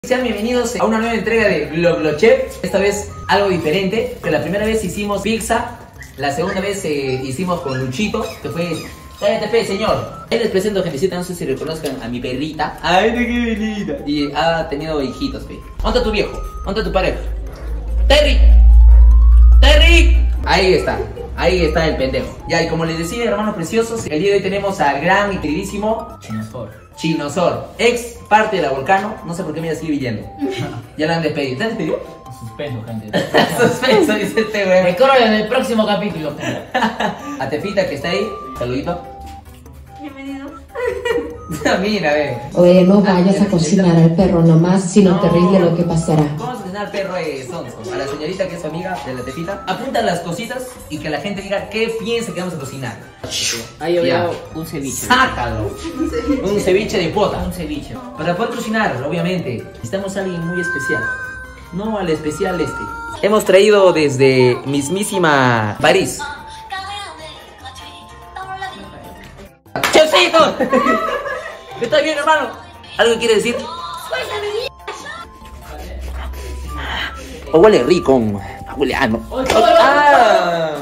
Sean bienvenidos a una nueva entrega de GloGloChef. Esta vez algo diferente, que la primera vez hicimos pizza, la segunda vez hicimos con Luchito, que fue... Cállate, pe, señor. Ahí les presento, gentecita, no sé si reconozcan a mi perrita. Ay, qué linda. Y ha tenido hijitos, pe. ¿Dónde está tu viejo? ¿Dónde está tu pareja? ¡Terry! ¡Terry! Ahí está el pendejo. Ya, y como les decía, hermanos preciosos, el día de hoy tenemos al gran y queridísimo Chinosor, ex parte de la Volcano. No sé por qué me sigue viviendo. Ya la han despedido. ¿Te han despedido? Suspenso, gente. Suspenso, dice este güey. Me corro en el próximo capítulo. A Tefita que está ahí, saludito. Bienvenidos. Mira, ve. Oye, no vayas a cocinar al perro nomás, sino terrible lo que pasará. Vamos a cocinar al perro Sonso. A la señorita que es su amiga de la Tefita. Apunta las cositas y que la gente diga qué piensa que vamos a cocinar. Ahí había un ceviche. Sácalo. Un ceviche de pota. Un ceviche. Para poder cocinar, obviamente, necesitamos a alguien muy especial. No al especial este. Hemos traído desde mismísima París. ¡Chocito! ¿Estás bien, hermano? ¿Algo quiere decir? O huele rico. Huele ano. Ah.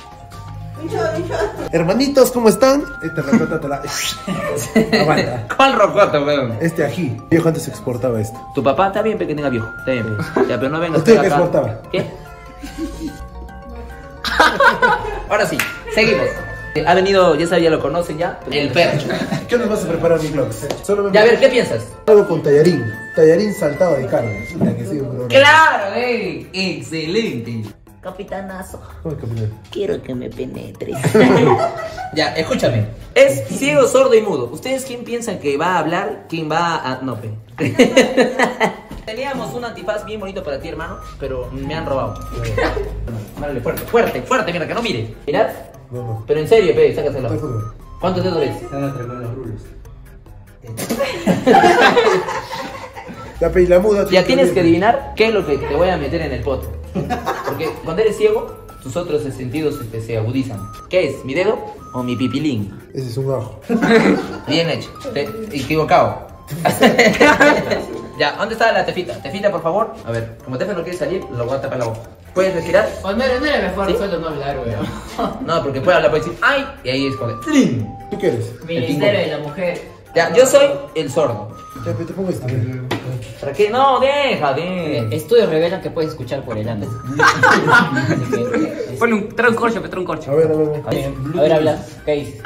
Hermanitos, ¿cómo están? Esta racota te la... Aguanta. ¿Cuál rocoto, weón? Este ají. Viejo antes se exportaba esto. Tu papá está bien, que tenga viejo. Está bien. Ya, pero no vengas ¿Usted qué acá. exportaba? ¿Qué? Ahora sí, seguimos. Ha venido, ya sabía, lo conocen ya. El percho. ¿Qué nos vas a preparar, mi vlogs? Solo me Ya, a ver, ¿qué piensas? algo con tallarín. Tallarín saltado de carne. Puta, que sí, bro. ¡Claro, excelente! Capitanazo, ¿Cómo es, capitán? quiero que me penetres. Ya, escúchame. Es ciego, sordo y mudo. ¿Ustedes quién piensan que va a hablar? ¿Quién va a...? No, pe. Teníamos un antifaz bien bonito para ti, hermano, pero me han robado. Vale, fuerte, mira, que no mire. Mirad. No. Pero en serio, pe, sácaselo. Estoy jodido. ¿Cuántos dedos ves? Están a trepar los rulos. Ya, pe, y la muda. Ya tienes que adivinar qué es lo que te voy a meter en el pot. Porque cuando eres ciego, tus otros sentidos se agudizan. ¿Qué es? ¿Mi dedo o mi pipilín? Ese es un ajo. Bien hecho. Equivocado. Ya, ¿dónde está la Tefita? Tefita, por favor. A ver, como Tefa no quiere salir, lo voy a tapar la boca. ¿Puedes respirar? O no era mejor, ¿Sí? suelto no hablar, weón. No, porque puede hablar, puede decir ¡ay! Y ahí es cuando... ¡Tling! ¿Tú qué eres? Ministerio de la Mujer. Ya, yo soy el sordo. Ya, pe, te pongo este. ¿Para qué? No, deja. Estudios revelan que puedes escuchar por el ano. Trae un corcho, trae un corcho. A ver. A ver, habla. ¿Qué dices?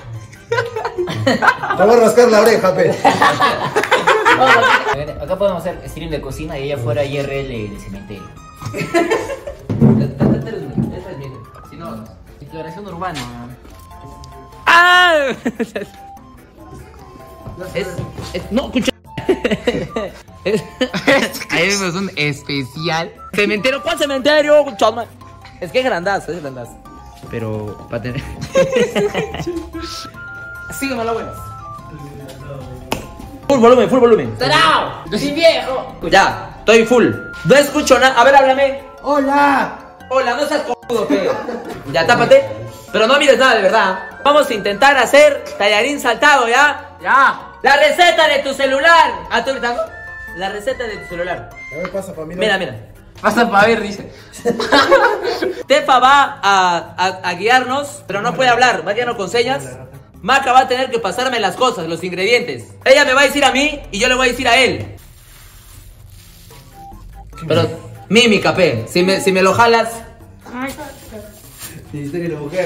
Te voy a rascar la oreja, pe. Acá podemos hacer stream de cocina y allá afuera IRL del cementerio. Si no... Exploración urbana. ¡Ah! No, escucha. Ahí vemos un especial. ¿Cementerio? ¿Cuál cementerio? Choma. Es que es grandazo, Pero para tener. Sígueme la buena. Full volumen. ¡Tarao! ¡Sin viejo! Ya, estoy full. No escucho nada. A ver, háblame. ¡Hola! Hola, no seas cojudo, feo. Ya, tápate. Pero no mires nada, de verdad. Vamos a intentar hacer tallarín saltado, ¿ya? ¡Ya! La receta de tu celular. ¿Ah, tú gritando? La receta de tu celular. A ver, pasa, familia. Mira. Pasa para ver, dice. Tefa va a guiarnos, pero no puede hablar. Va a guiarnos con señas. Maca va a tener que pasarme las cosas, los ingredientes. Ella me va a decir a mí y yo le voy a decir a él. Pero, mímica, pe. Si me lo jalas. Ministerio de la Mujer.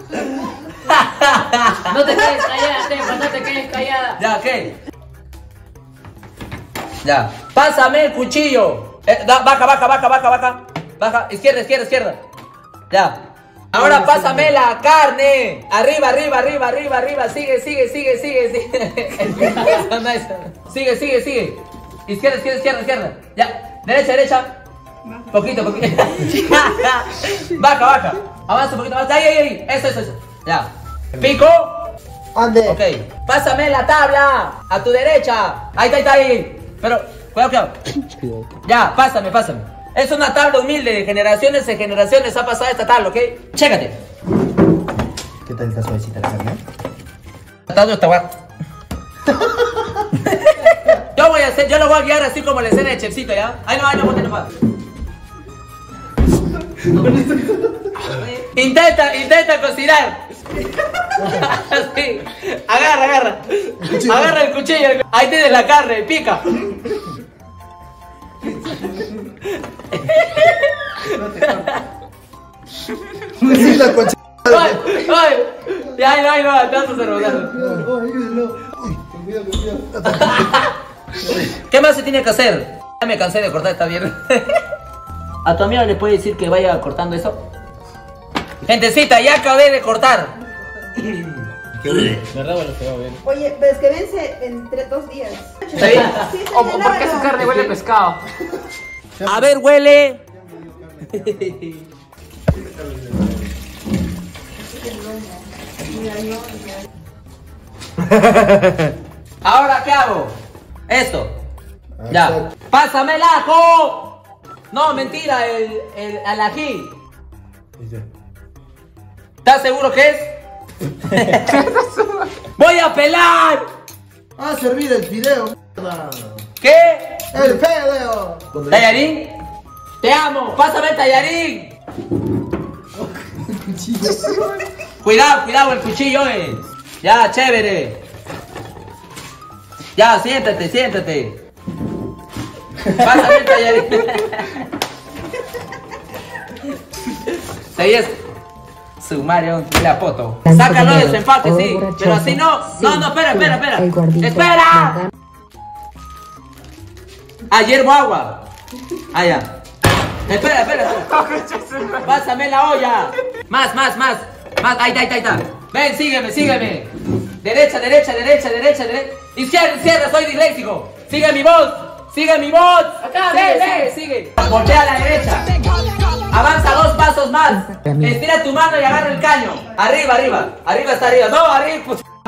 No te quedes callada, Tefa, no te quedes callada. Ya, ¿qué? Ya. Pásame el cuchillo. Baja. Baja. Izquierda. Ya. Ahora pásame la carne. Arriba. Sigue. Sigue. Izquierda. Ya. Derecha. Poquito. Baja. Avanza un poquito más. Ahí. Eso. Ya. Pico. Ande. Ok. Pásame la tabla. A tu derecha. Ahí está. Pero, cuidado. Ya, pásame. Es una tabla humilde, de generaciones en generaciones ha pasado esta tabla, ¿ok? Chécate. ¿Qué tal está suavecita la carne? Está guay. Yo voy a hacer, yo lo voy a guiar así como la escena de Chefcito, ¿ya? Ahí no, ponte nomás. Intenta cocinar. Sí. Agarra el cuchillo. Ahí tienes la carne, pica. Necesita concha. ¡Ay! Ay, no, tanto se rodaron. ¿Qué más se tiene que hacer? Ya me cansé de cortar esta mierda. ¿A tu amiga le puedes decir que vaya cortando eso? Gentecita, ya acabé de cortar. ¿Verdad? Bueno, se va a ver. Oye, pero es que vence entre 2 días. ¿Está bien? Sí, sí, ¿O por qué su carne huele a pescado? A ver, huele. Ahora, ¿qué hago? Esto. Ya. ¡Pásame el ajo! No, mentira, el ají. ¿Estás seguro que es? ¡Voy a pelar! A servir el fideo. ¿Qué? El fideo. ¿Tallarín? ¡Te amo! ¡Pásame el tallarín! Cuidado el cuchillo, Ya, chévere. Ya, siéntate. Pásame el tallarín. ¿Sabías? Sumario, la foto. Sácalo de su empate, sí. Pero así no. No, espera. ¡Espera! Ayer agua. Ya. Espera. Pásame la olla. Más. Ahí está. Ven, sígueme. Derecha. Izquierda, soy disléxico. Sigue mi voz. Acá, sigue. Voltea a la derecha. Avanza 2 pasos más. Estira tu mano y agarra el caño. Arriba. Arriba está arriba. No, arriba.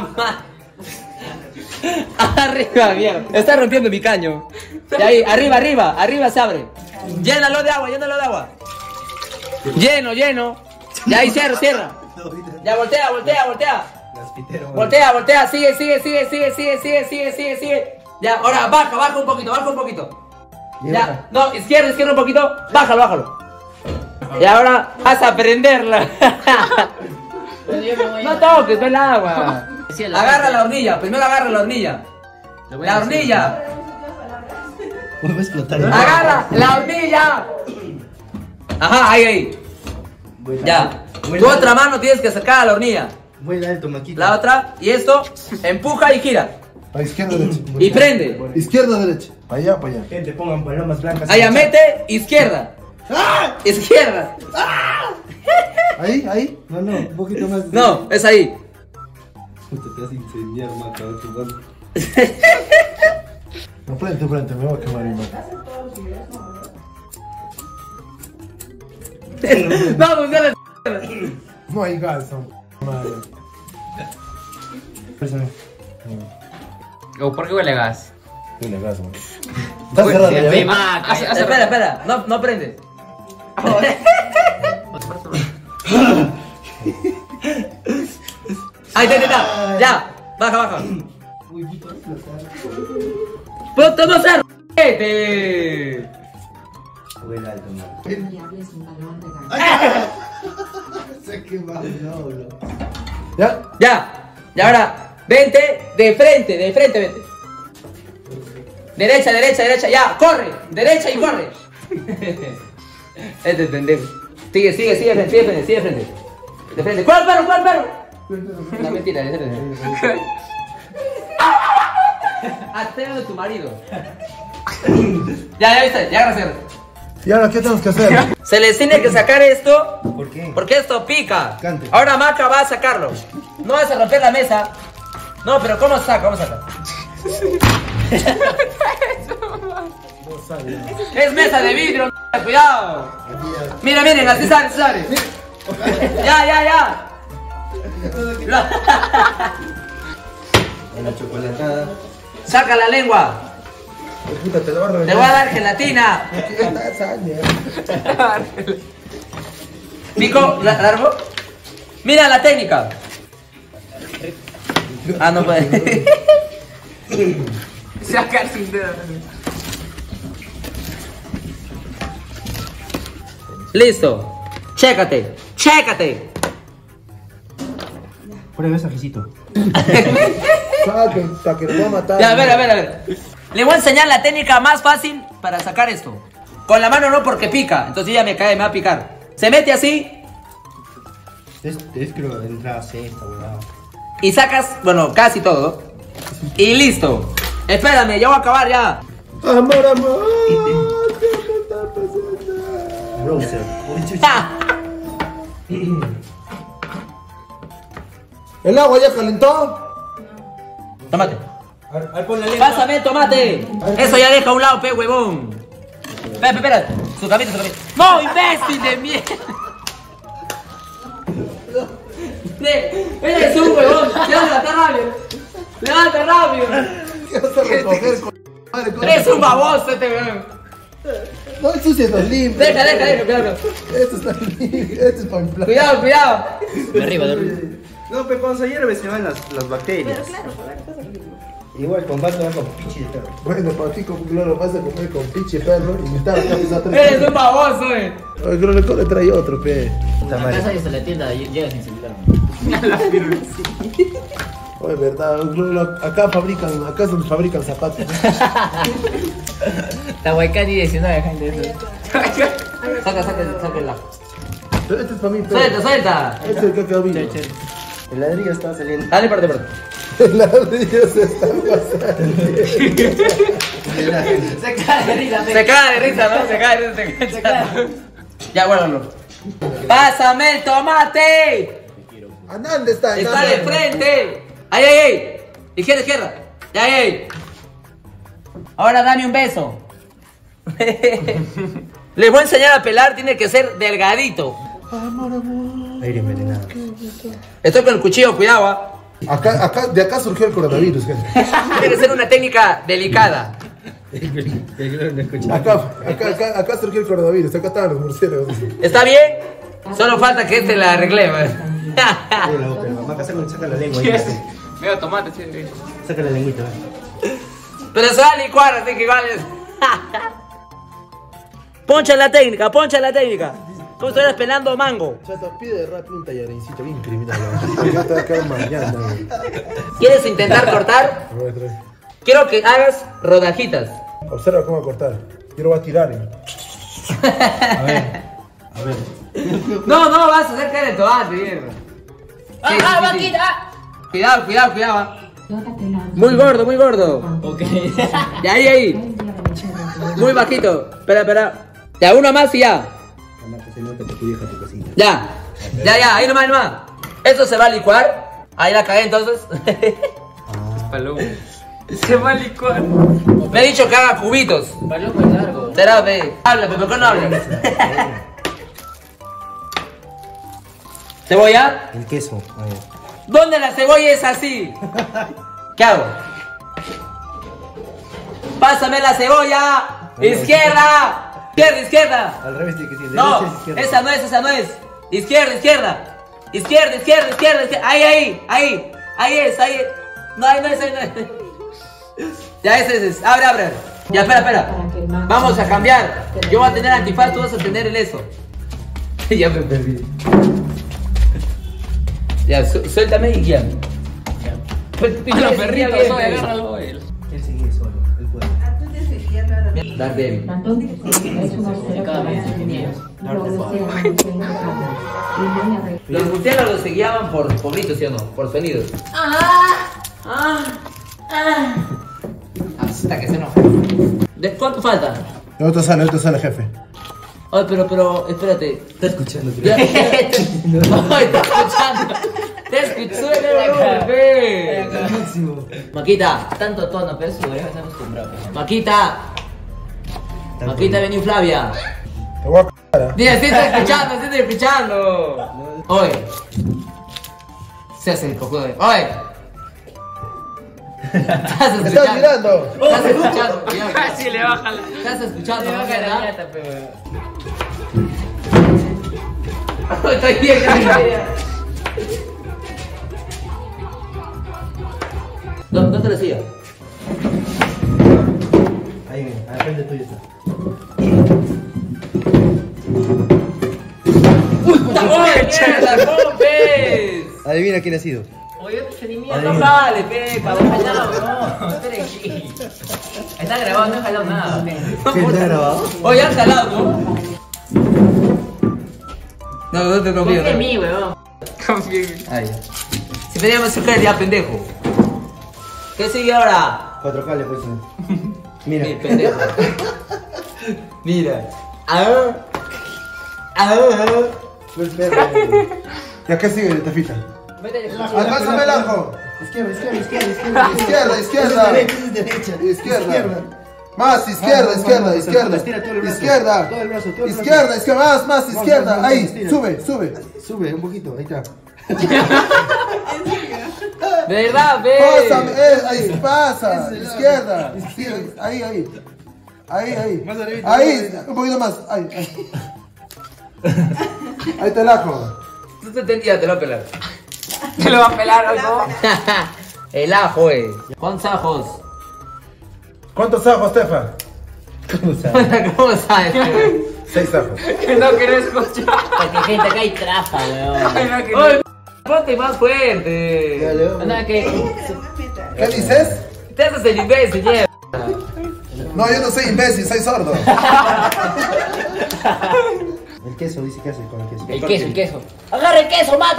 Arriba, mierda. Está rompiendo mi caño. Y ahí, arriba se abre. Llénalo de agua. Lleno. Ya ahí cierra. Ya voltea. Voltea. Sigue. Ya, ahora baja un poquito. Ya, no, izquierda un poquito. Bájalo. Y ahora vas a prenderla. No toques, no el agua. Agarra la hornilla, primero agarra la hornilla. La hornilla. Agarra la hornilla. Ajá, ahí. Ya. Tu otra mano tienes que sacar a la hornilla. Muy alto, Maquita. La otra, y esto, empuja y gira. A izquierda, derecha. Y prende. Izquierda, derecha. Para allá. Gente, pongan palomas blancas. Allá, mete, izquierda. ¡Ah! Izquierda. Ahí. No, un poquito más. No, es ahí. Puta, te vas a incendiar, maca, tu mano. No, frente, me voy a quemar mi mano. No, funciona. No hay gas, madre. ¿O por qué huele a gas? Tiene gas, man. Está cerrado, ya ves. Espera, no prende. Ahí está. Ya, baja. Puto, no se r***te. Huele alto, mano. Se quema, no. Ya, y ahora, vente, de frente, vente. Derecha, ya, corre, derecha y corre. Este pendejo. Sigue, de frente. ¿Cuál perro? No, mentira, de frente. Ateo de tu marido. Ya viste, ya gracias. ¿Y ahora qué tenemos que hacer? Se les tiene que sacar esto. ¿Por qué? Porque esto pica. Cante. Ahora Maca va a sacarlo. No vas a romper la mesa. No, pero ¿cómo saca? No sabe. Es mesa de vidrio, cuidado. Miren, así sale. Ya. Una chocolatada. Saca la lengua. Puta, te lo voy a Te reventar. voy a dar gelatina. Pico, largo. Mira la técnica. Ah, no puede. Se va a caer sin dedo. Listo. Chécate. Chécate. Prueba ese ajicito. Para que lo va a matar. Ya, a ver. Le voy a enseñar la técnica más fácil para sacar esto. Con la mano no, porque pica. Entonces ya me cae, me va a picar. Se mete así. Es creo que entrada sexta, weón. Y sacas, bueno, casi todo. Y listo. Espérame, ya voy a acabar ya. Amor, amor. ¿Qué me está pasando? Browser. ¿El agua ya calentó? Tomate. Ahí pon la lengua. Pásame el tomate. Eso ya deja a un lado, pe huevón. Espera. Su camino. ¡No, imbécil de mierda! Eres un huevón. Levanta rápido. ¿Qué vas a recoger con madre? Eres un baboso este huevón. No ensucies los limpio. Deja, cuidado. Esto está limpio. Esto es para inflar. Cuidado. De arriba. No, pero cuando se hierve se van las bacterias. Pero claro, por la cosa que... Igual con vaso con pichi de perro. Bueno, para ti, como lo vas a comer con pinche perro y me estaba acá Eres un baboso, El Groleco le trae otro, pe. En la casa y hasta la tienda llega sin celular. Oye, verdad, acá es donde fabrican zapatos. Tahuaycani 19, gente. Sáquenla. Pero este es para mí, pe. Suelta. Este es el que ha quedado vivo. El ladrillo está saliendo. Dale, parte. El ladrillo se está pasando. Se cae de risa, Se cae de risa, ¿no? Se cae de risa. Ya, guárdalo. ¡Pásame el tomate! ¿Dónde está? ¡Está de frente! ¡Ay! Izquierda. ¡Ay! Ahora dame un beso. Les voy a enseñar a pelar, tiene que ser delgadito. Aire envenenado. Estoy con el cuchillo, cuidado. De acá surgió el coronavirus, gente. Tiene que ser una técnica delicada. Acá surgió el coronavirus, acá estaban los murciélagos. ¿Está bien? Solo falta que este la arregle. Mamá, saca la lengua. Veo tomate, sí. Saca la lengüita. Pero se va a licuar, así que igual es. Poncha la técnica. Como estuvieras pelando mango. Chato, pide rápido un tallarincito bien criminal. Ya está acá mañana. ¿Quieres intentar cortar? Quiero que hagas rodajitas. Observa cómo cortar. Yo lo voy a tirar. A ver. No, vas a hacer cara de tomate, mierda. Vaquita. Cuidado. Muy gordo. Ok. De ahí. Muy bajito. Espera. Ya, uno más y ya. Mamá, que se nota que tu vieja tu cocina. Ya, ahí nomás. Esto se va a licuar. Ahí la cagué entonces. Paloma. Se va a licuar. Me he dicho que haga cubitos. Paloma es largo. Será, ve. Habla, ¿por qué no hablas? ¿Cebolla? El queso. A ver. ¿Dónde la cebolla es así? ¿Qué hago? Pásame la cebolla. Izquierda. Al revés tiene que decir. No, derecha, izquierda. esa no es. Izquierda. Ahí es. No es. Ya es. Abre. Ya, espera. Vamos a cambiar. Yo voy a tener antifaz, tú vas a tener el eso. Ya me perdí. Ya, suéltame y guíame. Los perritos, agárralo. Él sigue solo. Él puede. Tú tienes que guiarlo a la... Dar débil. Los murciélagos se guiaban por gritos, ¿sí o no? Por sonidos. Hasta que se enoja. ¿Cuánto falta? Otro sale, jefe. Ay, pero, espérate. Está escuchando, Ya. creo. No, está escuchando. Te escuchó, bebé. Maquita. Tanto tono, pero su oreja está acostumbrado. Maquita, vení Flavia. Te voy a cagar. Mira, sí estoy escuchando. Oye. Se hace el cojudo. Oye. ¿Estás escuchando? ¡Estás mirando! ¿Estás escuchando? Cuidado. Casi le baja la. ¿Estás escuchando? Le ¿No, baja la verdad? llanta, pero... Estoy bien, ¿Dónde la silla? Ahí viene, al frente tuyo está. ¡Oye, mierda! ¿Cómo ves? Adivina quién ha sido. Oye, se ni mierda. No sale, Pepa, no jalado, No, espera aquí. Está grabado, no he jalado nada. ¿Qué está grabado? Oye, han jalado, ¿no? No te confío. Confía en mí, weón. Confía en mí. Ay. Si teníamos sujeto ya, pendejo. ¿Qué sigue ahora? 4K le puse. Mi Mira. pendejo. Mira. Pues perro. ¿Ya qué sigue, Tafita? Alcánzame el ajo. Izquierda. Izquierda. Más, izquierda. Izquierda. Más, izquierda. Ahí, sube, un poquito, ahí está. De verdad, ve. Pásame, ahí, pasa. Izquierda. Ahí. Ahí, un poquito más. Ahí. Ahí está el ajo. Tú te entendías, te lo voy a pelar. Te lo va a pelar, ¿o no? El ajo, ¿Cuántos ajos? ¿Cuántos ajos, Tefa? ¿Cómo sabes, güey? 6 ajos. Que no querés escuchar. Porque gente acá hay trafa, weón. Ay, no, que Oye, ponte más fuerte. Nada que. ¿Qué dices? Te haces el imbécil, yeah. No, yo no soy imbécil, soy sordo. El queso, dice que hace con el queso. El queso. ¡Agarra el queso, mata!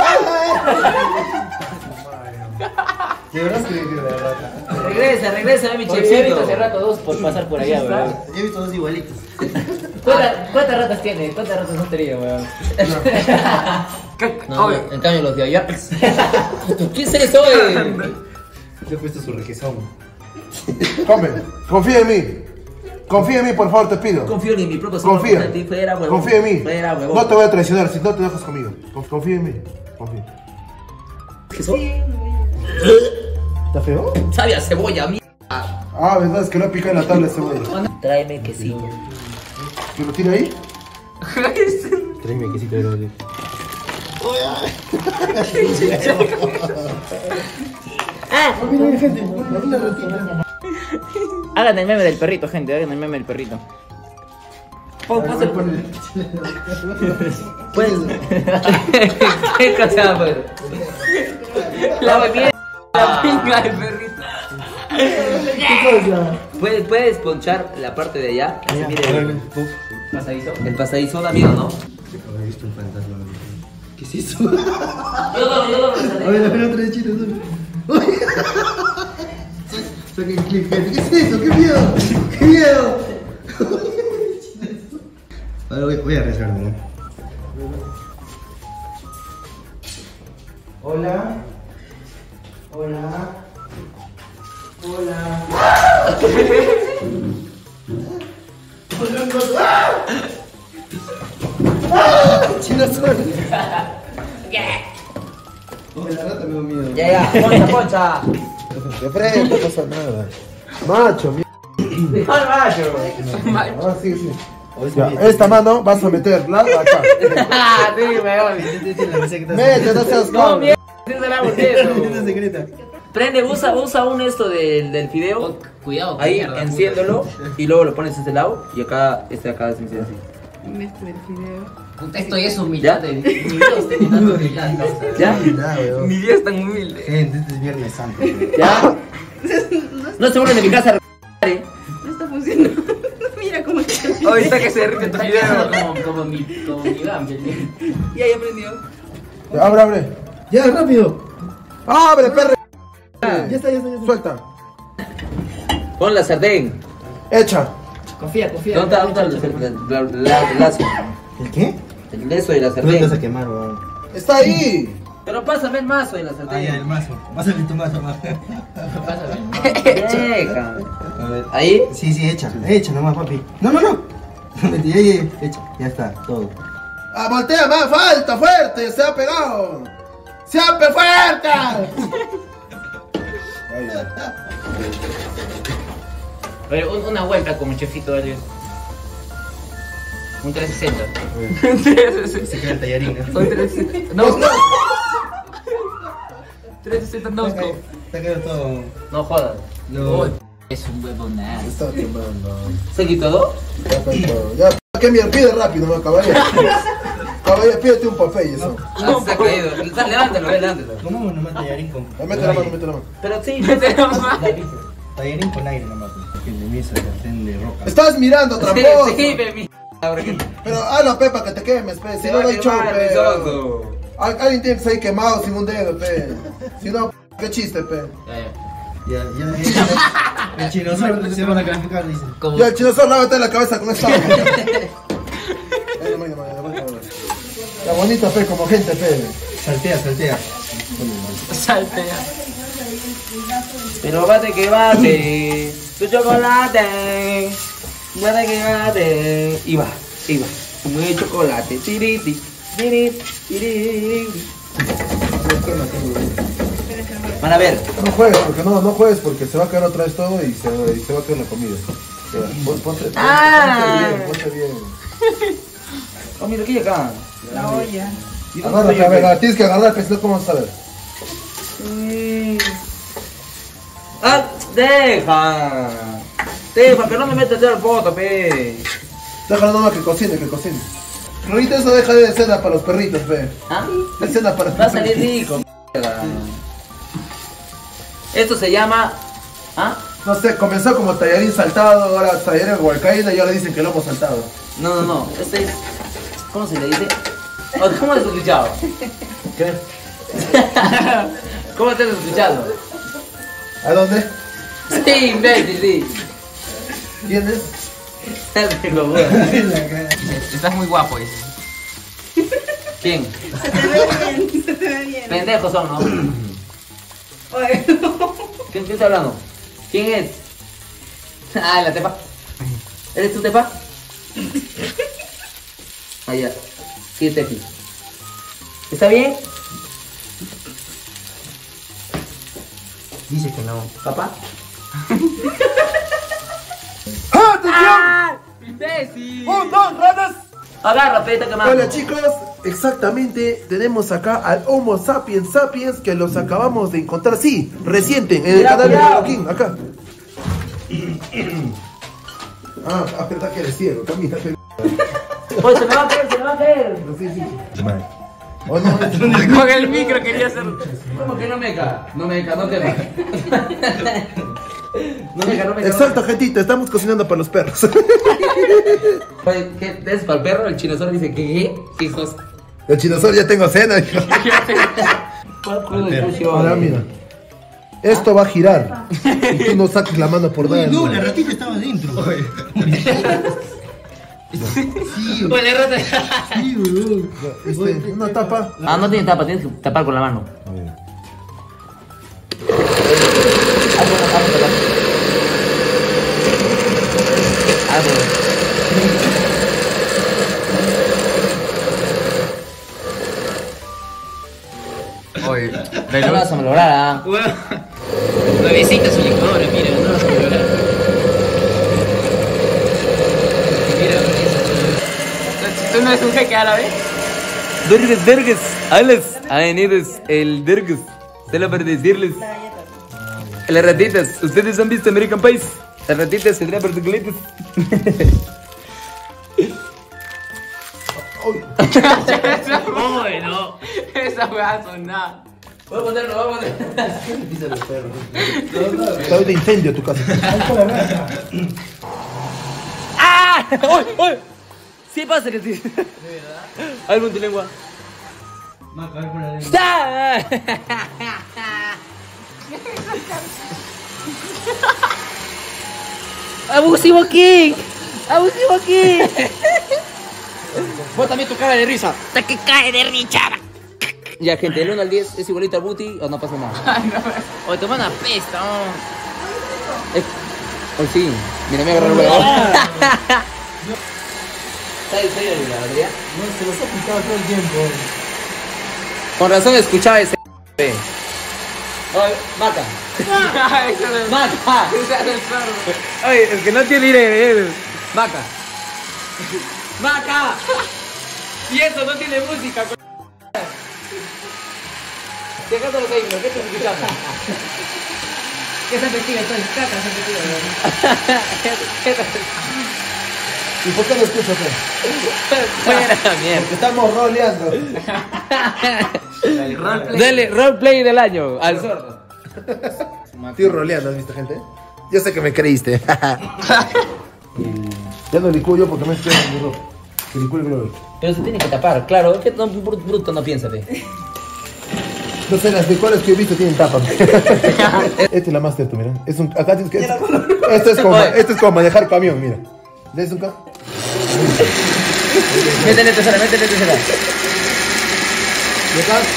¿De verdad que de verdad? Regresa, mi Porque he visto chefcito. hace rato dos por pasar por allá, weón. He visto dos igualitos. ¿Cuántas ratas tiene? ¿Cuántas ratas has tenido, weón? No, Oye, en cambio los de allá. ¿Qué es eso, Le he puesto su requesón. Come, confía en mí. Confía en mí, por favor, te pido. Confío en mi propio Confía. Fuera, huevón. Confía en mí. Fuera, huevón. No te voy a traicionar si no te dejas conmigo. Confía en mí. Confía. ¿Qué son? ¿Está feo? Sabe a cebolla, mierda. Ah, verdad, es que no pica en la tabla de cebolla. Tráeme quesillo. ¿Que lo tire ahí? Tráeme quesito de verdad. Mira, gente, una ratita. Hagan el meme del perrito, gente. Hagan el meme del perrito. Puedes. ¿Qué cachada, pues? la mierda, la pinga del perrito. Puedes ponchar la parte de allá. Así, mire, Pasadizo. el pasadizo da miedo, ¿no? He visto un fantasma. ¿Qué es eso? Yo no. A ver, otra vez, chino. Saca el clip, gente. ¿Qué es eso? ¡Qué miedo! ¡Qué miedo! Ahora voy a arriesgarme, ¿no? Hola. Chino sol. La rata me da miedo. Ya, poncha. De frente, no pasa nada. Macho, mierda. Ah, sí. Ya, esta mano vas a meterla acá. Sí, weón. Mete, no seas No, cabrón. mierda. Sí se la volteo. secreta. Prende, usa un esto del fideo. Cuidado, Ahí, mierda. enciéndelo y luego lo pones de este lado y acá, se enciende así. Este del video. Puta, esto ya es humillante. Mi vida usted ni tanto humillante. ¿Ya? Nada, weón. Mi día es tan humilde. Gente, este es Viernes Santo. ¿Ya? No se burlen de mi casa, No está funcionando. Mira cómo está. Ahorita que se ríe tu video. Como mi gambia. Ya aprendió. Abre. Ya, rápido. Abre, perro. Ya está. Suelta. Pon la sartén. Echa. Confía. ¿Dónde está el lazo? ¿El qué? El eso de la No te vas a sartén. quemar, weón. Está ahí. Pero pásame el mazo de la sartén. mazo. Pásale tu mazo, más. Checa. A ver. Ahí. Sí, echa nomás, papi. No. Ahí, echa. Ya está, todo. Ah, voltea más, falta, fuerte, se ha pegado. ¡Siempre fuerte! Oye, una vuelta como chefito, dale. Un 360. Se queda el tallarín, ¿no? Son 360. No, 360 no. Está quedando todo. No jodas. No. Es un huevonazo. Está quemando. ¿Se quitó todo? Ya está todo. Ya, que mira, pide rápido, ¿no, caballero? Caballero, pídete un papel, eso. Ah, se ha caído. Levántalo, levántalo. ¿Cómo nomás tallarín con Mete la mano, mete la mano. Pero sí, tallarín con aire nomás? Que de misa, sartén de roca. Estás mirando, sí, tramposo. sí, mi. Pero hazlo, Pepa, que te quemes, pe. Si no, no hay show, pe. Alguien tiene que salir quemado sin un dedo, pe. Si no, qué chiste, pe. Ya. El chinosaurio se van a calificar, dice. Ya, el chinosaurio, lávate la cabeza con esta agua. La bonita, pe, como gente, pe. Saltea. Saltea. Pero bate que bate, tu chocolate, bate que bate. Y va, como el chocolate. Tiriti, tiriti, tiriti. Van a ver. No juegues porque se va a caer otra vez todo y se va a caer la comida. Ponte bien. Oh, mira, aquí acá. La olla. Agárrate, a ver, tienes que agarrar, pues no, ¿cómo vas a ver? Ah, deja, que no me metas ya al poto, pe. Déjalo nomás que cocine. Ahorita eso deja de cena para los perritos, pe. ¿Ah? Es cena para los Va a salir perritos. rico. Esto se llama... ¿Ah? No sé, comenzó como tallarín saltado, ahora tallarín hualcaína y ahora dicen que lo hemos saltado. No. Este es... ¿Cómo se le dice? ¿Cómo has escuchado? ¿Qué? ¿Cómo te has escuchado? ¿A dónde? Sí, imbécil, sí. ¿Quién es? Estás muy guapo, ¿Quién? Se te ve bien. Pendejos son, ¿no? Oye, no. ¿Quién está hablando? ¿Quién es? Ah, la tepa. ¿Eres tú, tepa? Allá. Sí, Tepi. ¿Está bien? Dice que no. ¿Papá? ¡Atención! ¡Imbécil! ¡Un, dos, ratas! Agarra, peta, que más. Hola chicos, exactamente tenemos acá al Homo sapiens sapiens que los acabamos de encontrar, sí, reciente, en el canal de Joaquín, acá. Verdad que eres ciego, camina. Pues se me va a caer. Sí. ¿O no? Con el micro quería hacer. ¿Cómo que no meca? No meca, no te va. No meca. Exacto, gentita, estamos cocinando para los perros. Oye, ¿qué es para el perro? El chinosaurio dice que hijos. El chinosaurio ya tengo cena, hijo. Ahora mira, esto va a girar y tú no saques la mano por dar. No, la ratita estaba adentro. Oye, rata. Sí, weón. Una tapa. Ah, no tiene tapa, tienes que tapar con la mano. Oye, No vas a lograr, ¿ah? nuevecita su licuadora, mira, no vas a lograr. Mira, ¿tú no eres un jeque árabe? Dergues, Alex, ha venido el Dergues. Solo para decirles. Las ratitas, ¿ustedes han visto American Pie? Las ratitas tendrían particulares. Uy, no. Esa weá sonaba. Voy a ponerlo. Está de incendio tu casa. ¡Ah! ¡Uy! Sí pasa que sí. Algo en tu lengua. ¡Está! ¡Abusivo aquí! Vos también tu cara de risa. Que cae de richada. Ya, gente, del 1 al 10 es igualito al Booty o no pasa nada. Oye, toma una pesta, Hoy sí, mira, me agarró el huevo. ¿Está en serio la batería? No, se los ha picado todo el tiempo. Con razón escuchaba ese. Oye, Maca. Maca. Oye, es que no tiene aire. Maca. Maca. Y eso no tiene música. ¿Qué acaso lo que ¿Qué estás escuchando? ¿Qué se investiga entonces? Caca, se investiga. ¿Y por qué no escucho qué? Fuera, mierda. Porque estamos roleando. Dale, roleplay del año al sordo. Estoy roleando, ¿has visto, gente? Yo sé que me creíste. Ya no licuo yo porque me estoy en mi ropa. Que licúe el globo. Pero se tiene que tapar, claro. Que no, bruto no piensa, ve. No sé, las licuadas que he visto tienen tapa. Esta es la Master, tú, mira. Es un, acá tienes que... Esto es como manejar camión, mira. ¿Ves un carro? Métele tercera, métele tercera. Y acá,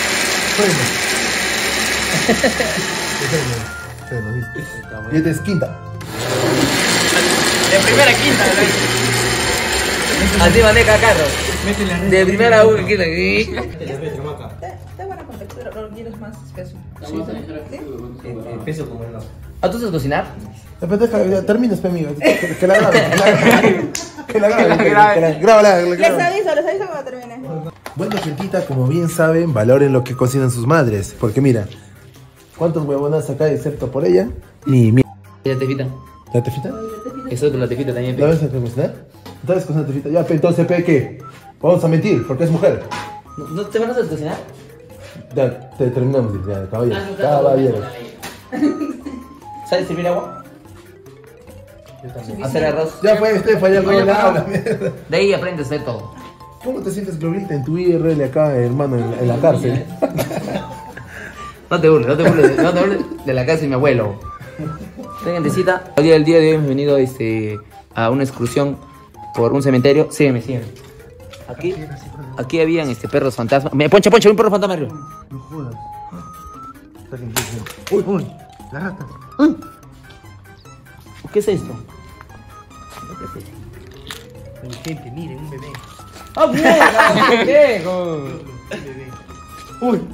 freno, ¿viste? Y esta es quinta. De primera a quinta, Así maneja carro. De primera a una quinta. Está buena con textura, pero quieres más espeso. Peso como el lado. ¿Ah, tú sabes cocinar? La pendeja, termina, amigo. Que la grabe. Que la grabe. Les aviso cuando termine. Bueno, gentita, como bien saben, valoren lo que cocinan sus madres. Porque mira, ¿cuántos huevonas acá excepto por ella? Ni mierda. ¿La tefita? ¿La tefita? Eso es la tefita también. ¿La ves a cocinar? ¿Sabes cocinar tefita? Ya, entonces, ¿qué? Vamos a mentir, porque es mujer. ¿No te van a hacer cocinar? Ya, terminamos, ya, caballero. ¿Sabes servir agua? Hacer arroz. Ya fue, usted falló el la mierda. De ahí aprendes a hacer todo. ¿Cómo te sientes, Glorita, en tu IRL acá, hermano, en la cárcel? No te burles de la casa de mi abuelo. Tengan gentecita. El día de hoy hemos venido a una excursión por un cementerio. Sígueme. Aquí habían perros fantasmas. Poncha, un perro fantasma arriba. No jodas. Uy, la rata. ¿Qué es esto? Gente, miren, un bebé. ¡Ah, mierda! ¿Qué? Uy.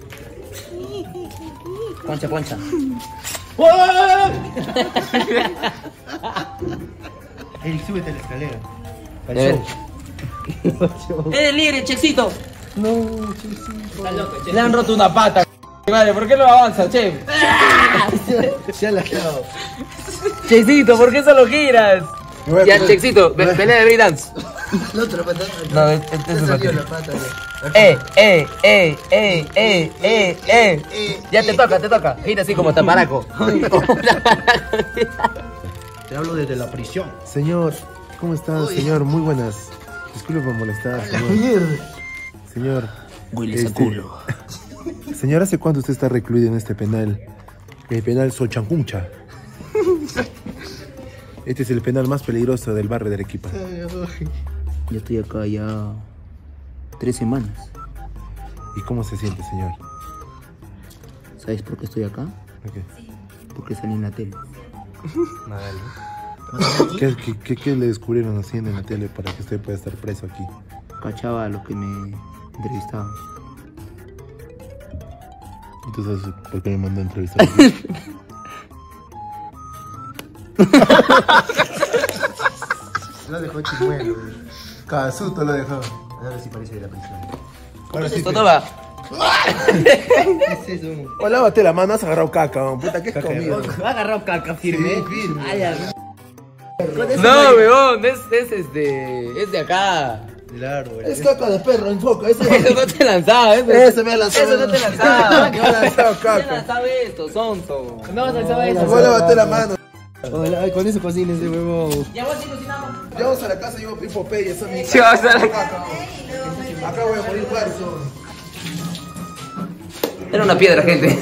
Poncha. Eric, súbete a la escalera. Al A ver. show. Libre, Chexito! No, Chexito. Le han roto una pata. Madre, ¿por qué no avanza, chef? Ya la acabo. Chexito, ¿por qué solo giras? Ya, Chexito, pelea de breakdance. La otra pata. No, este es el salió patito. la pata. Ya te toca. Gira así como taparaco. Te hablo desde la prisión. Señor, ¿cómo está, señor? Muy buenas. Disculpe por molestar, señor. Willy Saculo. Señor, ¿hace cuánto usted está recluido en este penal? El penal Xochancuncha. Este es el penal más peligroso del barrio de Arequipa. Yo estoy acá ya 3 semanas. ¿Y cómo se siente, señor? ¿Sabes por qué estoy acá? Okay. Porque salí en la tele. ¿Qué le descubrieron haciendo en la tele para que usted pueda estar preso aquí? Cachaba a los que me entrevistaban. Entonces, ¿por qué me mandó a entrevistar? Lo dejó chimuelo. Casuto lo dejó. A ver si parece de la prisión. Ahora sí. Esto toma. ¿Qué es eso? O lávate la mano, has agarrado caca, man. Puta, ¿qué es comido? Ha agarrado caca firme. Sí, firme. Ay, ya. No, weón, es de acá. Del árbol. Es caca de perro, enfoca. Eso no te lanzaba, Ese me ha lanzado. Eso no te lanzaba. Me ha lanzado ¿Quién caca. lanzaba esto, sonso? No, no sabes eso. Vos lávate la mano. Hola, con eso cocina ese huevo. Ya vos sí cocinamos. Ya vamos a la casa y yo pipo Popeye, esa es mi Sí, vamos a la casa. Acá voy a morir muerto. Era una piedra, gente.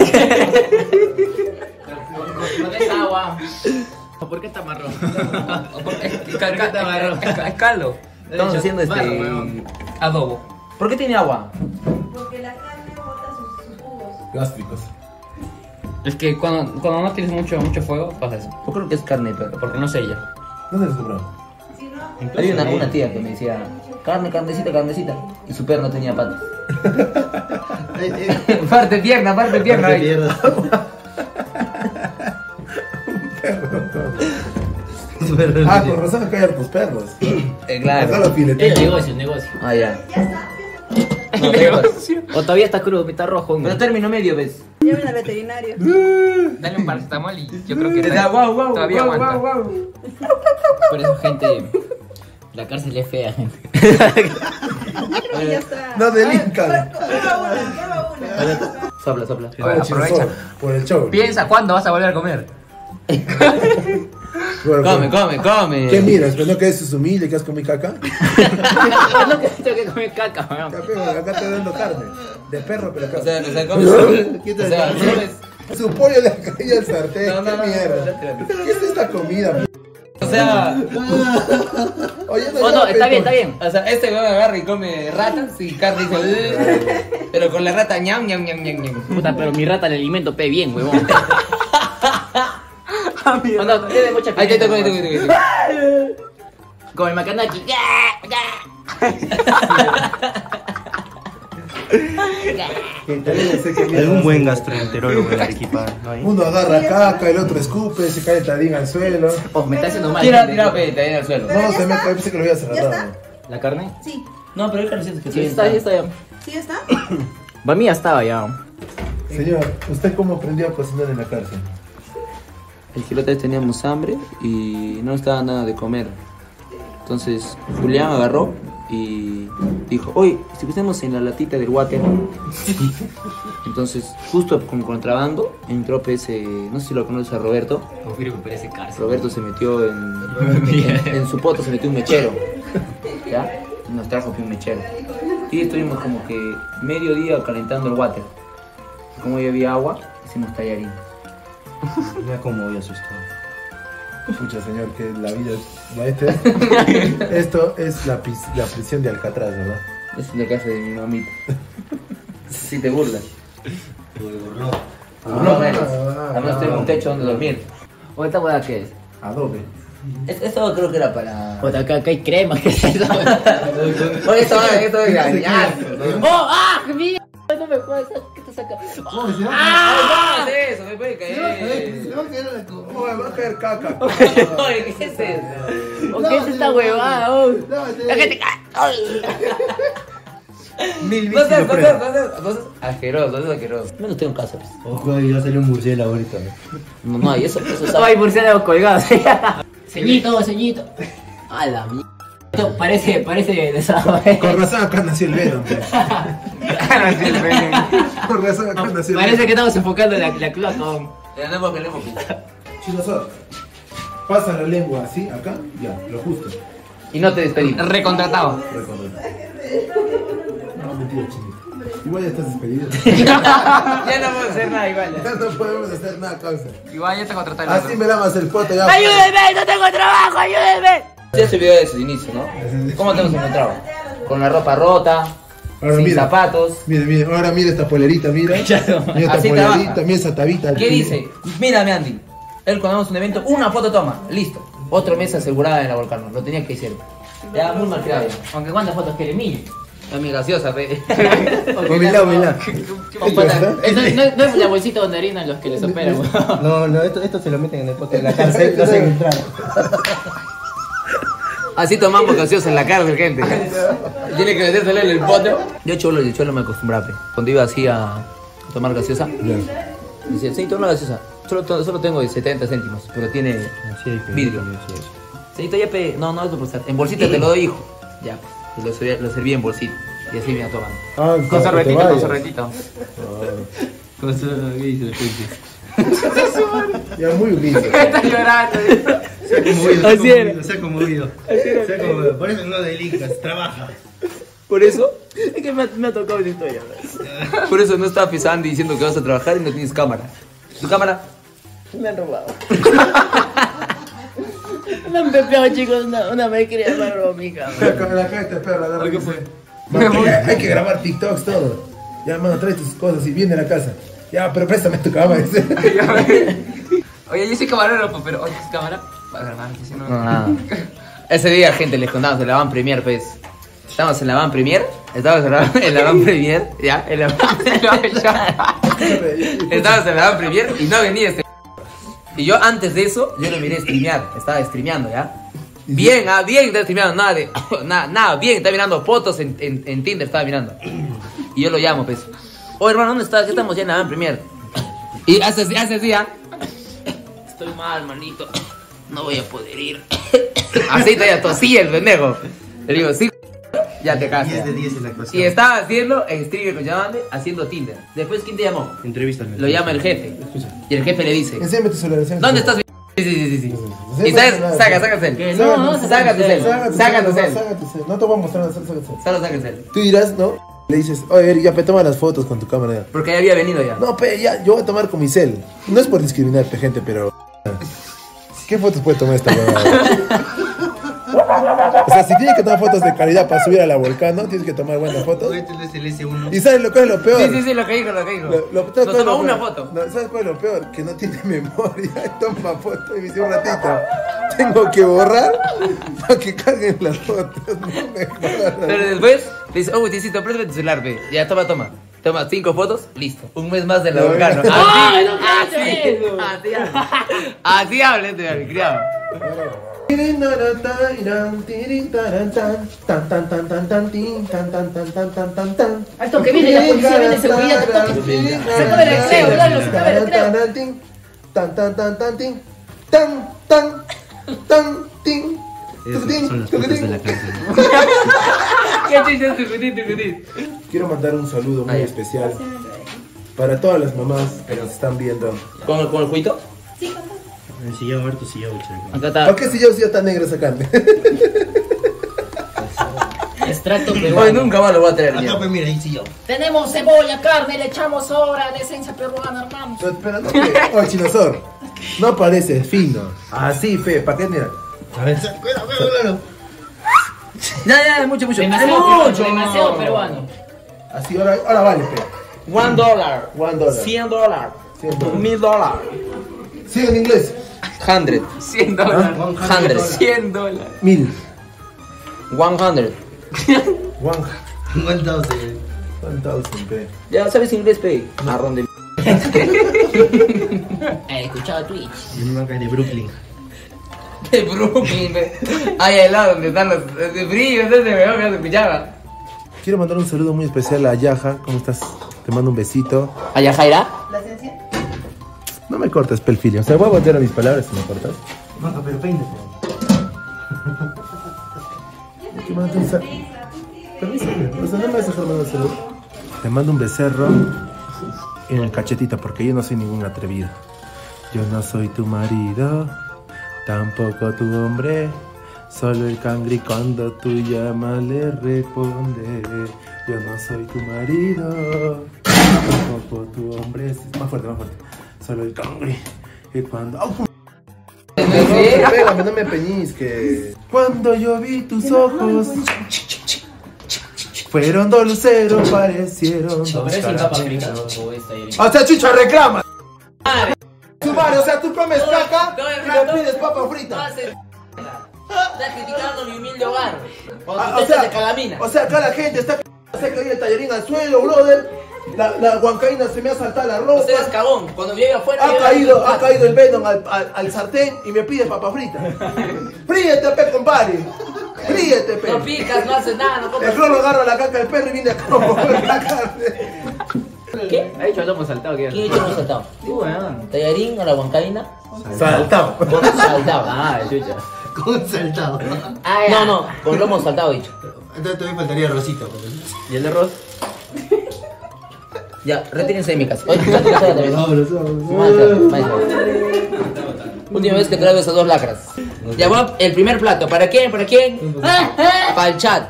¿Por qué está agua? ¿Por qué está marrón? Es caldo. Estamos haciendo adobo. ¿Por qué tiene agua? Porque la carne bota sus jugos. Gástricos. Es que cuando no tienes mucho fuego, pasa eso. Yo creo que es carne, pero Porque no sella. ¿Dónde los compraron? Si no, había una tía que me decía carnecita, y su perro no tenía patas. Parte pierna. Ah, con razón callar tus perros. Acá Claro. los filetean. El negocio. Ah, ya. ya está. No, pero O todavía está crudo, está rojo. término medio, ¿ves? Lleven al veterinario. Dale un paracetamol y yo creo que Guau, todavía aguanta. Por eso, gente, la cárcel es fea, gente. Ya está. No delincan. Prueba una. Sopla, sopla. Oye, aprovecha. Por el show. Piensa cuándo vas a volver a comer. Come. ¿Qué miras? ¿Pero no que eso es humilde? ¿Que has comido caca? No que tengo que comer caca, weón. Acá te dando carne. De perro, pero acá. O sea, come. O sea, Su pollo le cayó al sartén. No, ¿Qué mierda? ¿Qué es esta comida? o sea, Oye, No, está bien. o sea, este weón agarra y come ratas y carne dice, pero con la rata ñam. Puta, pero mi rata le alimento pe bien, huevón. No, tiene mucha Ahí te pimienta, toco. weón. Como el macanaki. Es un buen gastroenterólogo de Arequipa, ¿no hay? Uno agarra caca, el otro escupe, se cae el tadín al suelo. Oh, me está haciendo mal. Tira, gente. tira, pe, ahí al suelo. No, se me cae, pensé que lo había ¿Ya cerrado. está? ¿La carne? Sí. No, pero hay carnecitas que Sí, está ya. ¿Sí está? Para mí ya estaba ya. Señor, ¿usted cómo aprendió a cocinar en la cárcel? El que la otra vez teníamos hambre y no nos daba nada de comer. Entonces Julián agarró y dijo, oye, si pusiéramos en la latita del water. Entonces, justo con contrabando, entró ese, no sé si lo conoces a Roberto. Confirmo que parece cárcel. Roberto se metió en su poto, se metió un mechero. ¿Ya? Nos trajo un mechero. Y estuvimos como que medio día calentando el water. Como ya había agua, hicimos tallarín. Mira cómo voy asustado. Escucha, señor, que la vida esto es la prisión de Alcatraz, ¿verdad? Esa es la casa de mi mamita. Si te burlas. Por lo menos. Además tengo un techo donde dormir. ¿O esta hueá qué es? Adobe. Esto creo que era para... Puta, acá hay crema, ¿qué es eso? Oye, esto es gañazo. ¡Oh! ¡Ah! ¡Mira! No me jodas, ¿qué te saca? ¡Ah! Eso, me puede caer. Se va a caer va a caer caca. Oye, ¿qué es eso? ¿O qué es esta huevada? Oh? La gente Mil No veces seas lo pruebo. asqueroso. Menos tengo casa, pues. Ojo, ya salió un murciélago ahorita. ¿no? No, y eso Ay, murciélagos colgados. Ceñito. A la mierda. Esto parece de esa. Con razón acá nació el Venom. Con razón acá nació el Parece que estamos enfocando la cloaca. Le andamos. Chino, pasa la lengua así, acá, ya, lo justo. Y no te despedimos. Recontratado. No, mentira, chinito. Igual ya estás despedido. Ya no vamos a hacer nada igual. Ya no podemos hacer nada, causa. Igual ya te contraté el Así otro. me lavas el poto ya. ¡Ayúdenme! ¡No tengo trabajo! ¡Ayúdenme! Ya se vio desde el inicio, ¿no? ¿Cómo te hemos encontrado? Con la ropa rota, Ahora sin mira. zapatos. Mira, ahora mira esta polerita, mira. Mira esta Así polerita, trabaja. mira esa tabita. ¿Qué dice? Mírame, Andy. Él cuando vamos a un evento, una foto toma, listo. Otro mes asegurada en la Volcano, lo tenía que decir. Ya muy mal creado. Aunque cuántas fotos quiere mil. Es muy graciosa, fe. Humildad. No es la bolsita donde harinan los que les operan. No, esto se lo meten en el pote de la cárcel, no se entrar. Así tomamos gaseosa en la cárcel, gente. Tiene que metérselo en el pote. Yo cholo me acostumbraba, fe. Cuando iba así a tomar gaseosa, decía, sí, toma gaseosa. Solo tengo de 70 céntimos, pero tiene vidrio. Señorito, ya pe... No, es por estar. En bolsita te lo doy, hijo. Ya, pues. Y lo serví en bolsita. Y así me iba tomando. Con sorbetito. Con sorbetito. Ya muy humilde. Está llorando. Se ha conmovido. Por eso no delinkas, trabaja. Por eso, Es que me ha tocado esa historia. por eso no estaba pisando y diciendo que vas a trabajar y no tienes cámara. ¿Tu cámara? Me han robado. Me han pepeado, chicos. Una vez quería robar mi cámara. La cara de este perro, agarra. ¿Qué fue? Hay que grabar TikToks, todo. Ya, mano, trae tus cosas y viene a la casa. Ya, pero préstame tu cámara. Oye, yo soy camarógrafo, pero oye, ¿es cámara? Para grabar, si no. No, nada. Ese día, gente, les contamos en la Van Premier, pues. Estamos en la Van Premier. Estamos en la Van Premier, ya. Estábamos en la Van Premier y no venía este. Y yo antes de eso, yo lo miré streamear. Estaba streameando, ya. Bien, bien, estaba streameando. Nada de. Nada, bien. Estaba mirando fotos en Tinder, estaba mirando. Y yo lo llamo, pues. Oh, hermano, ¿dónde estás? Ya estamos ya en la Van Premier. Y hace así, ¿ah? Estoy mal, manito. No voy a poder ir. Así todavía tosía el pendejo. Le digo, sí, ya te casas. 10 de 10 en la actuación. Y estaba haciendo en streamer con llamando, haciendo Tinder. Después, ¿quién te llamó? Entrevístame. Lo llama el jefe. Y el jefe le dice, Enséñame tu celular. ¿dónde estás? Sí. Y sabes, saca el cel. Saca tu cel. Saca tu cel. No te voy a mostrar, saca el cel. Solo saca el cel. Tú dirás, ¿no? Le dices, oye, ya, toma las fotos con tu cámara ya. Porque ya había venido ya. No, ya, yo voy a tomar con mi cel. No es por discriminarte, gente, pero... ¿Qué fotos puede tomar esta huevada? O sea, si tienes que tomar fotos de calidad para subir a la volcán, ¿no? Tienes que tomar buenas fotos. Este es el S1. ¿Y sabes lo que es lo peor? Sí, lo que dijo. Nos tomó una foto. No, ¿sabes cuál es lo peor? Que no tiene memoria. Toma foto y me dice un ratito. Tengo que borrar para que carguen las fotos. No me jodas. Pero después le dice, oh, Tisito, préstame tu celular, ve. Ya, toma. Toma 5 fotos, listo. Un mes más de la volcán. Así habla este mi criado. Alto que viene la policía, viene seguridad. Se acaba el recreo, claro, se acaba el recreo. Esas son las fotos de la cárcel. ¿Qué chucha tu? Quiero mandar un saludo muy especial para todas las mamás que nos están viendo. ¿Con el juito? El sillón muerto, sillón, chaval. Acá está. ¿Por qué si yo sí está negra esa carne? Extracto Hoy peruano. nunca más lo voy a traer. Acá ya. pues mira, ahí sillón. Tenemos cebolla, carne, le echamos sobra de esencia peruana, hermano. Pero espera, no, oye, Chinosor, no parece fino. Así, fe, ¿para qué? Mira. A ver, cuidado. Ya, mucho. Demasiado peruano. Así, ahora vale, fe. $1. $1. $100. $100. $1000. Sí, en inglés. 100. $100. $100. $100. 1000. 100. 1000, fe. Ya sabes inglés, pe. Marrón de He escuchado Twitch. En una calle de Brooklyn. de Brooklyn, pe. Ahí al lado donde están los de frío, entonces me veo que no se escuchaba. Quiero mandar un saludo muy especial a Yaja. ¿Cómo estás? Te mando un besito. ¿Allá Jaira? ¿La esencia? No me cortes, pelfilio. O sea, voy a voltear a mis palabras si me cortas. No, pero peínate. Quiero mandar un saludo. Permíteme, o sea, no me vas a dejar mandar un saludo. Te mando un becerro en el cachetito porque yo no soy ningún atrevido. Yo no soy tu marido, tampoco tu hombre. Solo el cangri cuando tú llamas le responde. Yo no soy tu marido, tampoco tu hombre. Más fuerte, más fuerte. Solo el cangri. Y cuando... ¡Au! Pégame, no me peñisques. Cuando yo vi tus ojos, fueron dos luceros, parecieron dos caramelos. O sea, Chucho, reclama. Tu madre, o sea, tú comes caca y le pides papa frita. Estás criticando mi humilde hogar. O sea, acá la gente está se caído el tallarín al suelo, brother. La huancaína se me ha saltado la ropa. Usted es cagón. Cuando llegue afuera. Ha caído el Venom al sartén y me pide papa frita. Fríete, pe, compadre. Fríete, pe. No picas, no haces nada, no comes. El cloro agarra la caca del perro y viene acá a comer la carne. ¿Qué? Ha dicho lomo saltado, ¿qué? ¿Quién ha dicho no saltado? ¿Tallarín o la huancaína? Saltado. Saltado. Ah, chucha. Con saltado. No, con lomo saltado he dicho. Entonces todavía faltaría Rosito. ¿Y el arroz? Ya, retírense de mi casa. Oye, ya te casas también. Maestro. Última vez que traigo esas dos lacras. Ya va, el primer plato. ¿Para quién? ¿Para quién? Para el chat.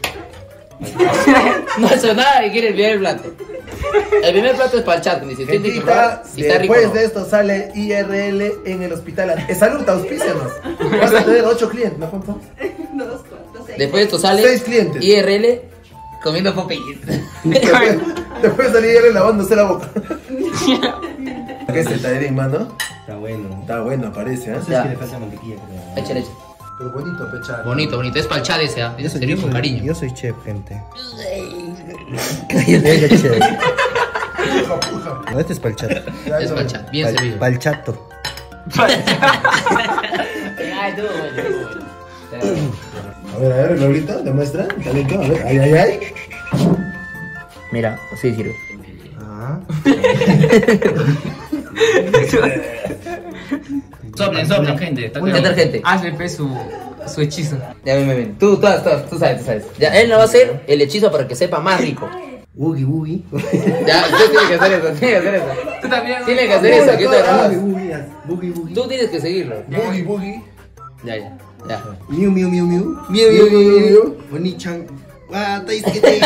No hace nada y quiere enviar el plato. El primer plato es para el chat. Dice, tiene que probar si está rico. Después de esto sale IRL en el hospital. Salud, auspícianos. Vas a tener 8 clientes, ¿no, Juan? No, 2, 6. Después de esto sale 6 clientes. IRL comiendo Popeyes. Después salí IRL lavándose la boca. ¿Qué es el tallarín, mano? Está bueno. Está bueno, parece, ¿eh? Ya. Es que le falta mantequilla, creo. Échale. Pero bonito, pechar. Bonito. Es para el chat ese, ¿ah? Es serio con cariño. Yo soy chef, gente. Cállate. chef. No, este es para el chat. Es para el chat, bien servido. Para el chato. Ay, tú, A ver, Glorita, demuestra. Talento, a ver. Ay. Mira, así sirve. Ah. Soplen, gente. ¿Qué tal, gente? Hazle pues su hechizo. Ya ven. Tú sabes. Ya, él no va a hacer el hechizo para que sepa más rico. Boogie, boogie. Ya, usted tiene que hacer eso, Tú también. Tiene que hacer eso, aquí te grabas. Boogie, boogie. Tú tienes que seguirlo. Boogie, boogie. Ya. Miu, miu, miu, miu. Miu. Oni-chan. Ah, taisquete.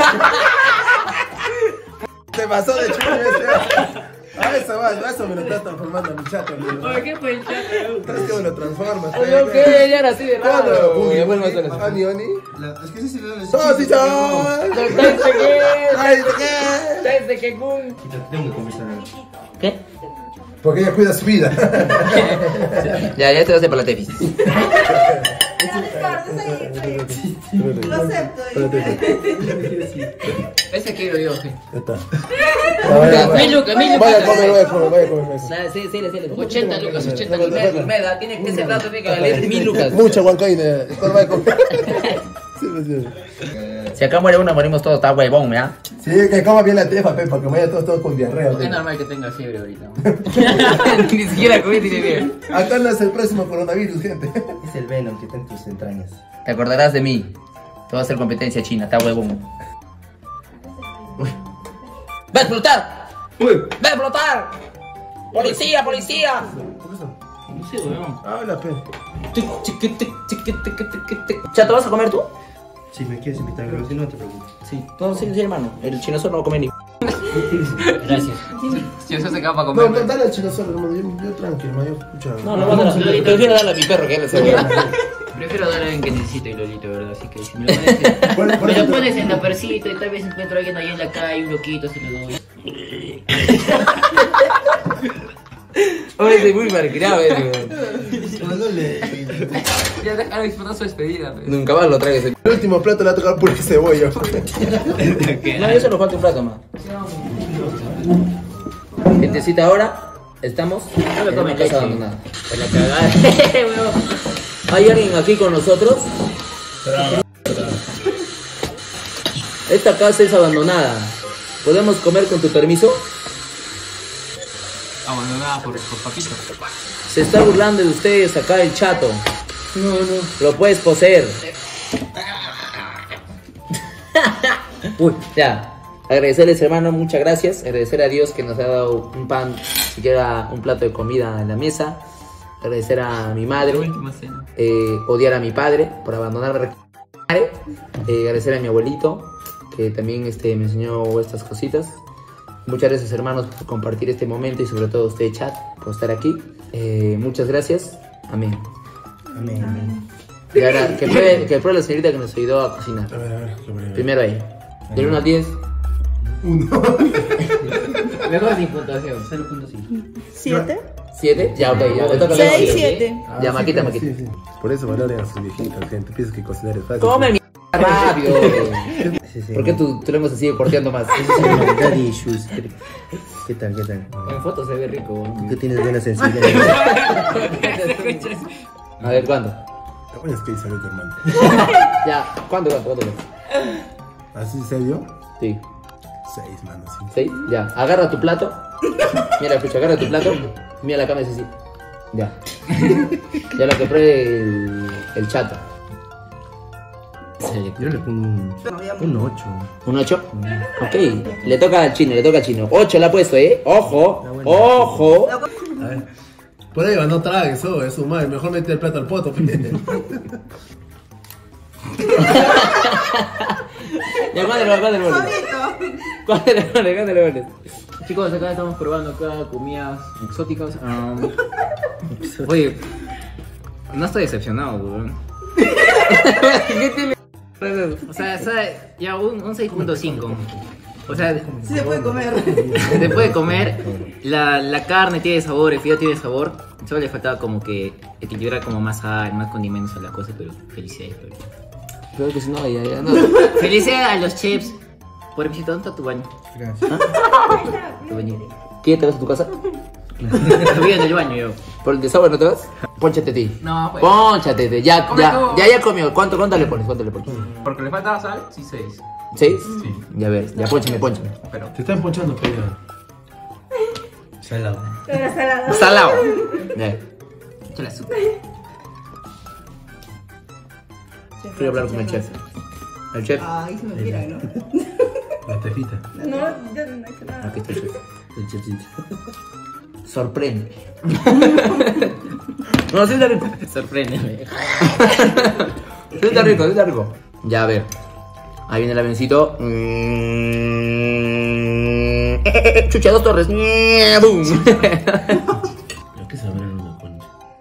Te pasó de chulo. Eso me lo estás transformando en mi chato, amigo. ¿Por qué fue el chat? ¿Sabes que me lo transformas? Yo qué, ya era así de raro. Boogie, Bueno, boogie. eso. Oni. Es que ese se le da la ¡Salchichón! ¿Sabes qué cool? Tengo que conversar. ¿Qué? Porque ella cuida su vida. Ya te lo hace para la tefis. Lo acepto. Ese quiero yo, gente. Ya está. 1000 lucas. Vaya a comer eso. Sí. 80 lucas, 80 lucas. Meda, tiene que ese plato tiene que valer 1000 lucas. Mucha huancaína. Esto va a comer. Sí. Si acá muere uno, morimos todos, está huevón, ¿ya? Sí, que coma bien la tefa, para que vaya todos con diarrea. Es normal que tenga fiebre ahorita. Ni siquiera COVID tiene bien. Acá no es el próximo coronavirus, gente. Es el Venom que está en tus entrañas. Te acordarás de mí. Te voy a hacer competencia china, está huevón. ¡Va a explotar! ¡Va a explotar! ¡Policía! No sé, weón. Habla, pe. ¿Chato, vas a comer tú? Si me quieres invitar, pero si no te preocupes. Sí. No, sí, hermano. El chino solo no va a comer ni. Gracias. Si eso se acaba para No, comer. dale al chino solo, hermano. Yo tranquilo, yo escucha. No, prefiero darle a mi perro que él se Prefiero darle a alguien que necesite el Lolito, ¿verdad? Así que si me lo pones en la percita y tal vez encuentro a alguien ahí en la calle, un loquito, se lo doy. Oye, soy muy malcriado, Ya dejaron disfrutar su despedida, pues. Nunca más lo traigo ese. El último plato le va a tocar puré de cebolla. No, yo solo falta un plato más. Gentecita, ahora estamos en una casa abandonada. En la cagada. ¿Hay alguien aquí con nosotros? Esta casa es abandonada. ¿Podemos comer con tu permiso? Abandonada por Paquito. Se está burlando de ustedes acá el chato. No. Lo puedes poseer. Uy, ya. Agradecerles, hermano, muchas gracias. Agradecer a Dios que nos ha dado un pan, siquiera un plato de comida en la mesa. Agradecer a mi madre. Última cena. Odiar a mi padre por abandonarme. Agradecer a mi abuelito, que también me enseñó estas cositas. Muchas gracias, hermanos, por compartir este momento y sobre todo a usted, chat, por estar aquí. Muchas gracias. Amén. Amén. Y ahora, que pruebe la señorita que nos ayudó a cocinar. A ver. Primero ahí. Del 1 al 10. 1. Mejor sin puntuación. 7. 7. Ya, ok, ya. Le toca a 6, Maquita. 7. Ya, Maquita. Sí. Por eso valoren a sus viejitas, gente. Piensas que cocinar es fácil. Come mi rápido. Sí. ¿Por qué tu lengua se sigue corteando más? Daddy issues. ¿Qué tal? En fotos se ve rico. Tú tienes buena sensibilidad. A ver, ¿cuándo? Te pones que salud, hermano. Ya, ¿cuándo? ¿Así serio? Sí. 6, mano. 6, ya. Agarra tu plato. Mira, escucha, agarra tu plato. Mira la cama y dice así. Ya. Ya lo que pruebe el chato. Yo le pongo un 8. ¿Un 8? Ok. Le toca al chino. 8 le ha puesto, ¿eh? Ojo. Ojo. A ver. Por ahí va, no tragues, es su madre. Mejor mete el plato al poto. Ya, cuándale. Chicos, acá estamos probando comidas exóticas. Oye, no estoy decepcionado, weón. ¿Qué tiene? O sea, ya un 6.5. O sea, Sí se puede comer. se puede comer, la carne tiene sabor, el fideo tiene sabor. Solo le faltaba como que equilibrar como más sal, más condimentos a la cosa, pero felicidades. Creo que si no, ya no. Felicidades a los chefs. Por visita, ¿dónde está tu baño? Gracias. Tu baño. ¿Qué te vas a tu casa? Estuve en el baño yo. ¿Por el desagüe no te vas? Pónchate a ti. No, pues. Pónchate, ya Come tú. comió. ¿Cuánto le pones? Porque le faltaba sal, sí, 6. 6. Sí. Ya ver, ya pónchame. Pero. Te están ponchando, pero. Salado. Pero salado. Salado. Ya. Échale azúcar. Quiero hablar con el chef. El chef. Ay, se me mira, ¿no? La tefita. No, yo no he hecho nada. Aquí está el chef. El chefcito. Sorprende. No, sí está rico. Sorpréndeme. Sí está rico, sí está rico. Ya, a ver. Ahí viene el avioncito. Chucha, 2 torres. ¡Bum! ¿Qué sabrá una concha?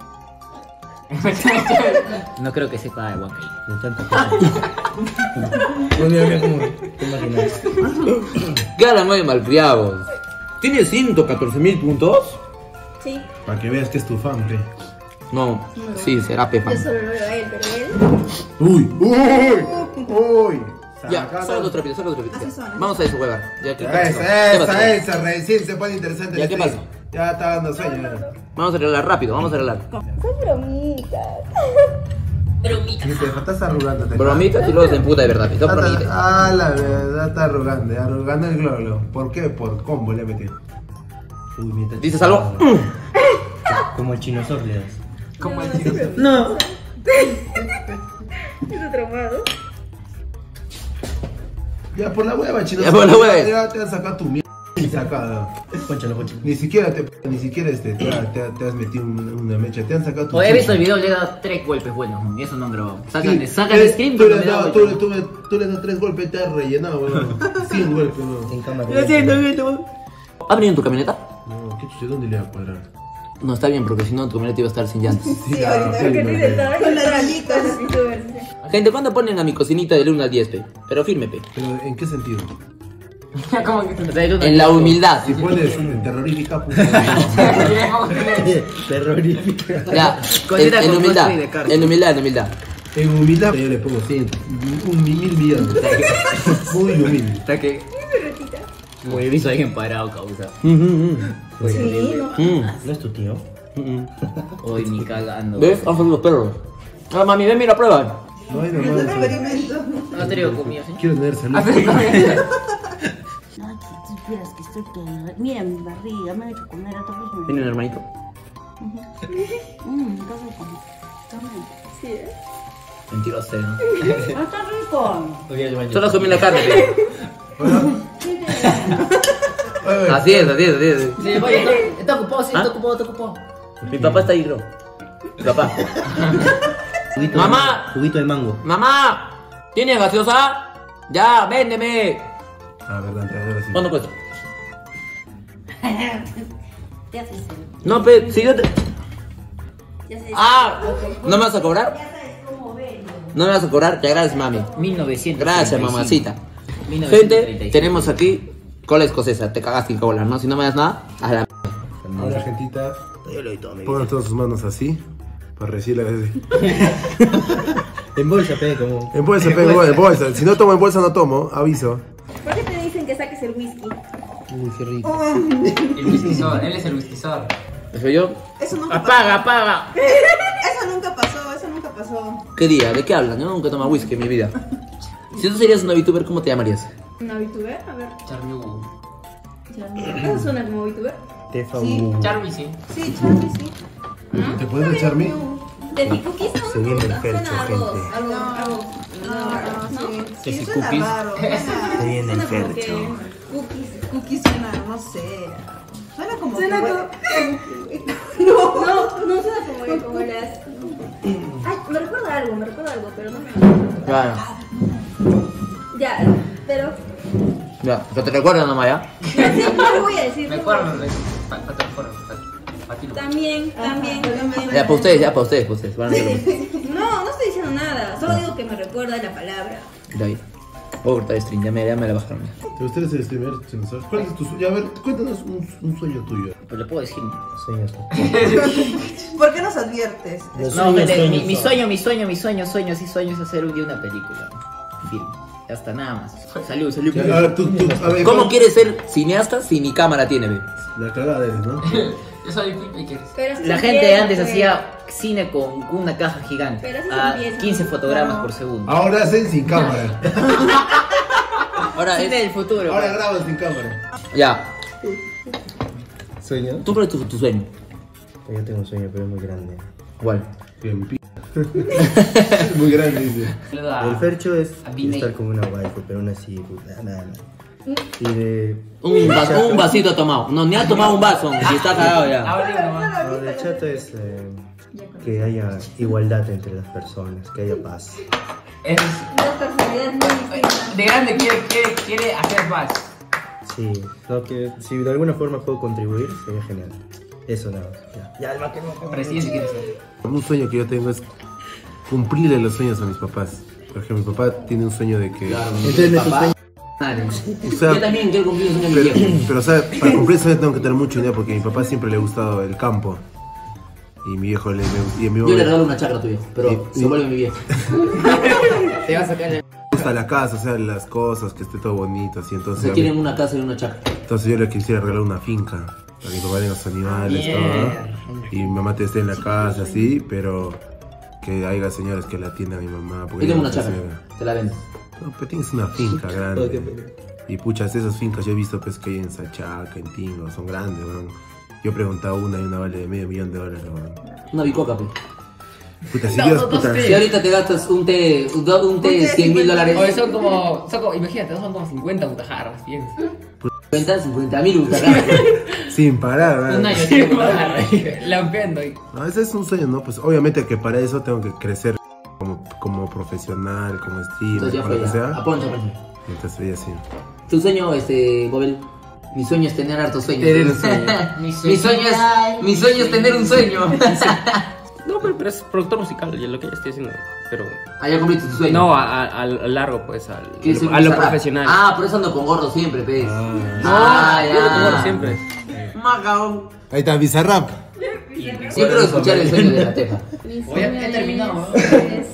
No creo que sepa de Huancayo. De tanta cosa. No, mira cómo te imaginas. ¿Qué hablan hoy, malcriados? ¿Tiene 114.000 puntos? Sí, Para que veas que es tu fan, pe. No, sí, será Pepa. yo solo lo veo a él, pero él. Uy, uy. Ya, solo dos trapitos, solo dos trapitos. Así son. Vamos a eso, huevar. Ya, ¿qué Esa, recién se pone interesante. ¿Ya qué pasa? Ya está dando sueño. Ya. Vamos a arreglar rápido, vamos a arreglar. Son bromitas. Sí, te estás arrugando. Bromitas y luego se emputa de verdad. Son bromitas. Ah, la verdad, está arrugando el glóbulo. ¿Por qué? Por combo le metí. Uy, mientras. ¿Dices algo? Como el chinosor le das. Como el chico. No. Estoy traumado. Ya por la hueva, chino. Ya por la hueva. Ya te han sacado tu mierda sacada. Pónchalo, pónchalo. Ni siquiera te has metido una mecha. Te han sacado tu O he visto el chucha. video, le he dado 3 golpes buenos. Y eso no han grabado. Sí, Sacan el screen, tú pero le me has da dado, vuelta. tú le has dado 3 golpes y te has rellenado, weón. 100 golpes, weón. En cámara. ¿Ha venido en tu camioneta? No, qué chucha, ¿dónde le va a cuadrar? No, está bien, porque si no tu camioneta iba a estar sin llantas. Sí, ahorita que dice todo. Con las ranitas. Gente, ¿cuándo ponen a mi cocinita del 1 al 10, pe? Pero firme, pe. Pero, ¿en qué sentido? ¿Cómo que o sea, el uno- En la humildad. Si pones terrorífica, puta. Terrorífica. Ya, Cocina en con humildad. cosplay de carne. En humildad, en humildad. En humildad, yo le pongo 100, 1.000 millones. Muy humilde. Hasta que. Como he visto a alguien parado, causa. Sí, no. ¿No es tu tío? Hoy ni cagando. ¿Ves? Han salido los perros. Ah, mami, ven, mira, prueba. No hay nomás. No has tenido comida, ¿sí? Quiero tener salud. Ay, si supieras que estoy toda... Mira mi barriga, me han hecho comer a todos. Viene un hermanito. Está rico. Sí, ¿eh? Mentiroso, ¿no? Está rico. Solo comí la carne, pe. Así es, así es, así es. Sí, oye, está ocupado, sí, está ocupado, está ocupado. Mi papá está ahí, bro. Mi papá. Juguito Mamá. Juguito de mango. Mamá, ¿tienes gaseosa? Ya, véndeme. Ah, verdad, entrenadora sí. ¿Cuánto cuesta? Ya sé, No, pe, si yo te... ya sé. Ah, ¿no me vas a cobrar? ¿No me vas a cobrar? Te agradezco, mami. 1900. Gracias, mamacita. 1935. Gente, tenemos aquí cola escocesa. Te cagaste en cola, ¿no? Si no me das nada, haz la... Ahora, gentita, Yo le doy todo mi vida. pongan todas sus manos así. Para recibir la En bolsa, pe, como. En bolsa, pego, en bolsa. Si no tomo en bolsa, no tomo. Aviso. ¿Por qué te dicen que saques el whisky? Uy, qué rico. El whiskysor, él es el whiskysor. ¿Soy yo? Eso nunca Apaga, apaga. Eso nunca pasó. ¿Qué día? ¿De qué hablan? Yo nunca he tomado whisky en mi vida. Si tú serías una VTuber, ¿cómo te llamarías? ¿Una VTuber? A ver. Charmy. ¿Eso suena como VTuber? Tefa. Charmy, sí. Sí, Charlie, sí. ¿Te puedes echarme? De mi cookies no. Se viene el fercho, gente. Algo. Que si suena cookies. raro. Se viene el fercho. Cookies suena, no sé. Suena como. Suena que como. No suena como las. Ay, me recuerda algo, pero no me. Claro. Ya, pero. Ya, que te recuerdo nomás, ¿ya? Sí, no lo voy a decir. Me acuerdo, También. Ya, para ustedes, ya, para ustedes. Van a ver. No estoy diciendo nada. Solo digo que me recuerda la palabra. Ya ahí. Voy a cortar stream, ya me la bajaron. ¿Te gustaría ser streamer? ¿Cuál es tu sueño? A ver, cuéntanos un sueño tuyo. Pero le puedo decir. Sueños. ¿Por qué nos adviertes? Los No, sueños, gente, sueños mi son. sueño es hacer un día una película. Film. Ya está, nada más. Salud. A ver, a ver, ¿Cómo quieres ser cineasta si ni cámara tiene, ve? La cagada eres, ¿no? Yo soy filmmaker. Pero sí La gente empieza, antes pues. hacía cine con una caja gigante. Pero así A empieza. 15 fotogramas No. por segundo. Ahora hacen sin cámara. Ahora Cine es... del futuro. Ahora graban sin cámara. Ya. ¿Sueño? ¿Tú cuál es tu sueño? Yo tengo un sueño, pero es muy grande. ¿Cuál? Muy grande, dice. El Fercho es A Disney. estar como una waifu, pero aún así, puta, nada. Y de... Un vasito ha tomado. No, ni ha tomado un vaso. Y está cagado ya. No, de chato es que haya igualdad entre las personas, que haya paz. Dos personalidades muy distintas. De grande quiere hacer más. Sí, no, que si de alguna forma puedo contribuir, sería genial. Eso nada. Ya el que no. Presidente quiere ser. Un sueño que yo tengo es cumplirle los sueños a mis papás. Por ejemplo, mi papá tiene un sueño de que... Entonces me Papá. O sea, Yo también quiero cumplir un sueño de mi viejo. pero o sea, para cumplir ese sueño tengo que tener mucho dinero porque a mi papá siempre le ha gustado el campo. Y mi viejo y a mi Yo le regalo una chacra a tu viejo, pero se vuelve mi viejo. Te va a sacar el... me gusta la casa, o sea, las cosas, que esté todo bonito, así. Entonces, Se quieren una casa y una chacra. entonces yo le quisiera regalar una finca para que mi papá tenga los animales, todo. Y mi mamá esté en la casa, así, pero que haya señores que la atiendan a mi mamá. Yo Porque tengo ella una no chacra, señora. te la vendo. No, pero tienes una finca grande. Y puchas, esas fincas yo he visto pues que hay en Sachaca, en Tingo, son grandes, weón. Yo he preguntado una y una vale de $500,000, weón. Una bicoca, pues. Puta, si Dios, puta. Si ahorita te gastas un té $100,000. Oye, son como, imagínate, son como 50 butajarras, piensa. 50.000 butajarras. Sin parar, weón. Un año sin butajarras, lampeando ahí. No, ese es un sueño, ¿no? Pues obviamente que para eso tengo que crecer como profesional, como Entonces estilo, ya como fue lo que ya. sea. Aponcho. Entonces ya sí. Tu sueño, Bobel. Mi sueño es tener hartos sueños. Tener un sueño. Mi sueño es tener un sueño. No, pero es productor musical, y es lo que ya estoy haciendo. Pero. Ah, ya cumpliste tu sueño. No, a largo, pues, ¿Quieres ser a lo Bizarrap? profesional. Ah, por eso ando con gordo siempre, pez. Yo ando con gordo siempre. Macao. Ahí está, Bizarrap. Yo quiero escuchar el sueño de la teja. Mi Oye, ya sueño terminó, es,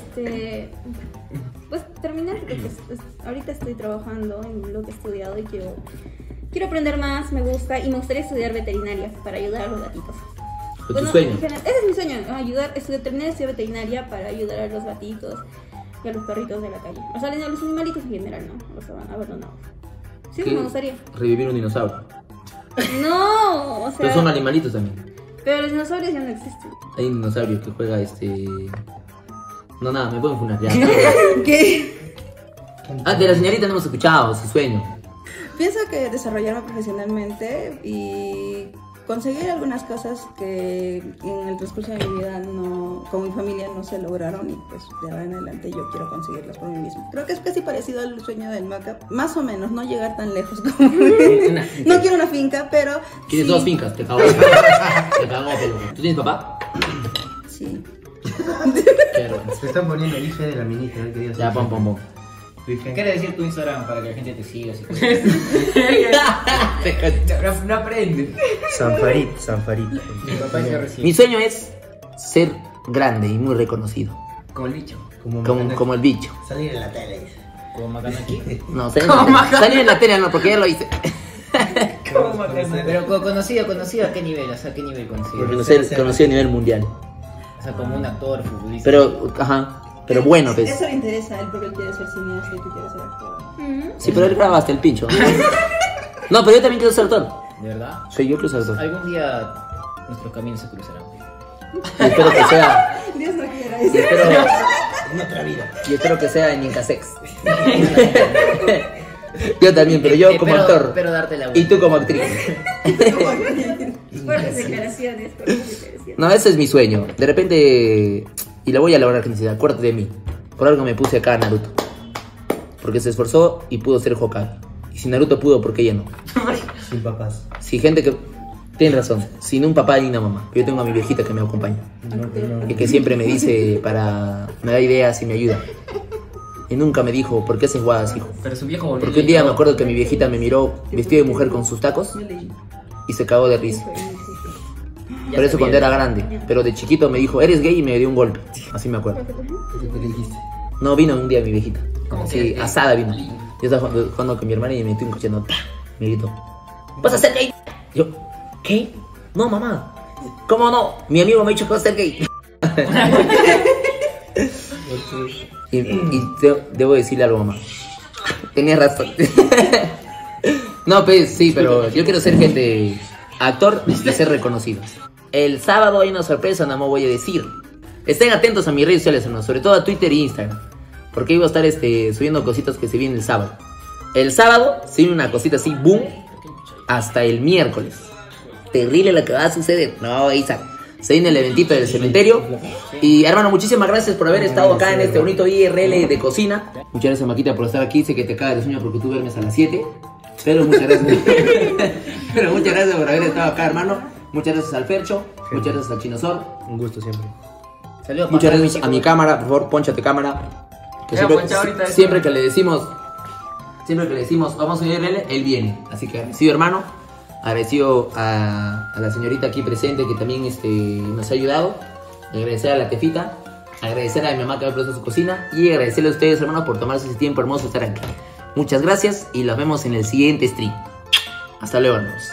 pues terminar, porque pues, ahorita estoy trabajando en lo que he estudiado y quiero aprender más, me gusta y me gustaría estudiar veterinaria para ayudar a los gatitos. ¿Fue tu sueño? en general, ese es mi sueño, terminar de estudiar veterinaria para ayudar a los gatitos y a los perritos de la calle. O sea, a los animalitos en general, ¿no? Los abandonados. Sí, ¿Qué? me gustaría. Revivir un dinosaurio. No, o sea... Pero son animalitos también. Pero los dinosaurios ya no existen. Hay un dinosaurio que juega No, nada, me pueden funar ya. ¿Qué? Ah, de la señorita no hemos escuchado, su sueño. Pienso que desarrollarme profesionalmente y conseguir algunas cosas que en el transcurso de mi vida con mi familia no se lograron y pues de ahora en adelante yo quiero conseguirlas por mí mismo. Creo que es casi parecido al sueño del Maca, más o menos, no llegar tan lejos como... No quiero una finca, pero... Tienes sí. 2 fincas, te cagó. Te cagó, pero... ¿Tú tienes papá? Sí. Se están poniendo el IFE de la minita, ¿no? Que Ya, pom. ¿Qué quiere decir tu Instagram para que la gente te siga? Si No aprende. Sanfarit. Mi papá es recién. Mi sueño es ser grande y muy reconocido. Como el bicho. Como el bicho. Salir en la tele. como Macanaki. No, salir en la tele no, porque ya lo hice. Pero conocido, ¿a qué nivel? O sea, ¿a qué nivel conocido? Conocido a nivel mundial. O sea, como un actor, futbolista. Pero bueno, pues. Eso le interesa a él porque él quiere ser cineasta y tú quieres ser actor. Sí, pero él graba hasta el pincho. No, pero yo también quiero ser actor. ¿De verdad? Sí, yo quiero ser actor. Algún día nuestros caminos se cruzarán. Y espero que sea. Dios no quiera Y eso. espero, En otra vida. y espero que sea en Incasex. Yo también, pero yo como actor. Espero darte la Y tú como actriz. Fuertes declaraciones. No, ese es mi sueño. De repente. Y lo voy a lograr, gente. Acuérdate de mí. Por algo me puse acá a Naruto. Porque se esforzó y pudo ser Hokage. Y si Naruto pudo, ¿por qué ella no? Sin papás. Si gente que. Tienen razón. Sin un papá ni una mamá. Yo tengo a mi viejita que me acompaña. Y que siempre me dice me da ideas y me ayuda. Y nunca me dijo, ¿por qué haces guadas, hijo? Pero su viejo volvió. Porque un día me acuerdo que mi viejita me miró vestido de mujer con sus tacos y se cagó de risa. Pero eso cuando era grande. Pero de chiquito me dijo, eres gay, y me dio un golpe. Así me acuerdo. ¿Qué le dijiste? No, vino un día mi viejita. ¿Cómo Sí, que eres gay? asada vino. Yo estaba jugando con mi hermana y me metí un cochino. Me gritó, ¿vas a ser gay? Yo, ¿qué? No, mamá. ¿Cómo no? Mi amigo me ha dicho que va a ser gay. Debo decirle algo, mamá. Tenías razón. No, pues sí, pero yo quiero ser gente actor y ser reconocidos. El sábado hay una sorpresa, no me voy a decir. Estén atentos a mis redes sociales, hermanos, sobre todo a Twitter e Instagram, porque iba a estar subiendo cositas que se vienen el sábado. El sábado se viene una cosita así, boom, hasta el miércoles. Terrible lo que va a suceder. No, Isaac. Se viene el eventito del cementerio. Y hermano, muchísimas gracias por haber estado acá en este bonito IRL de cocina. Muchas gracias, Maquita, por estar aquí. Sé que te cae de sueño porque tú duermes a las 7. Pero muchas gracias. Pero muchas gracias por haber estado acá, hermano. Muchas gracias al Fercho. Muchas gracias al Chinosor. Un gusto siempre. Saludos, muchas gracias a mi cámara. Por favor, pónchate cámara. Que siempre que le decimos vamos a IRL, él viene. Así que agradecido, hermano. Agradecido a la señorita aquí presente que también nos ha ayudado. Agradecer a la Tefita. Agradecer a mi mamá que me prestó su cocina. Y agradecerle a ustedes, hermanos, por tomarse ese tiempo hermoso de estar aquí. Muchas gracias y los vemos en el siguiente stream. Hasta luego, hermanos.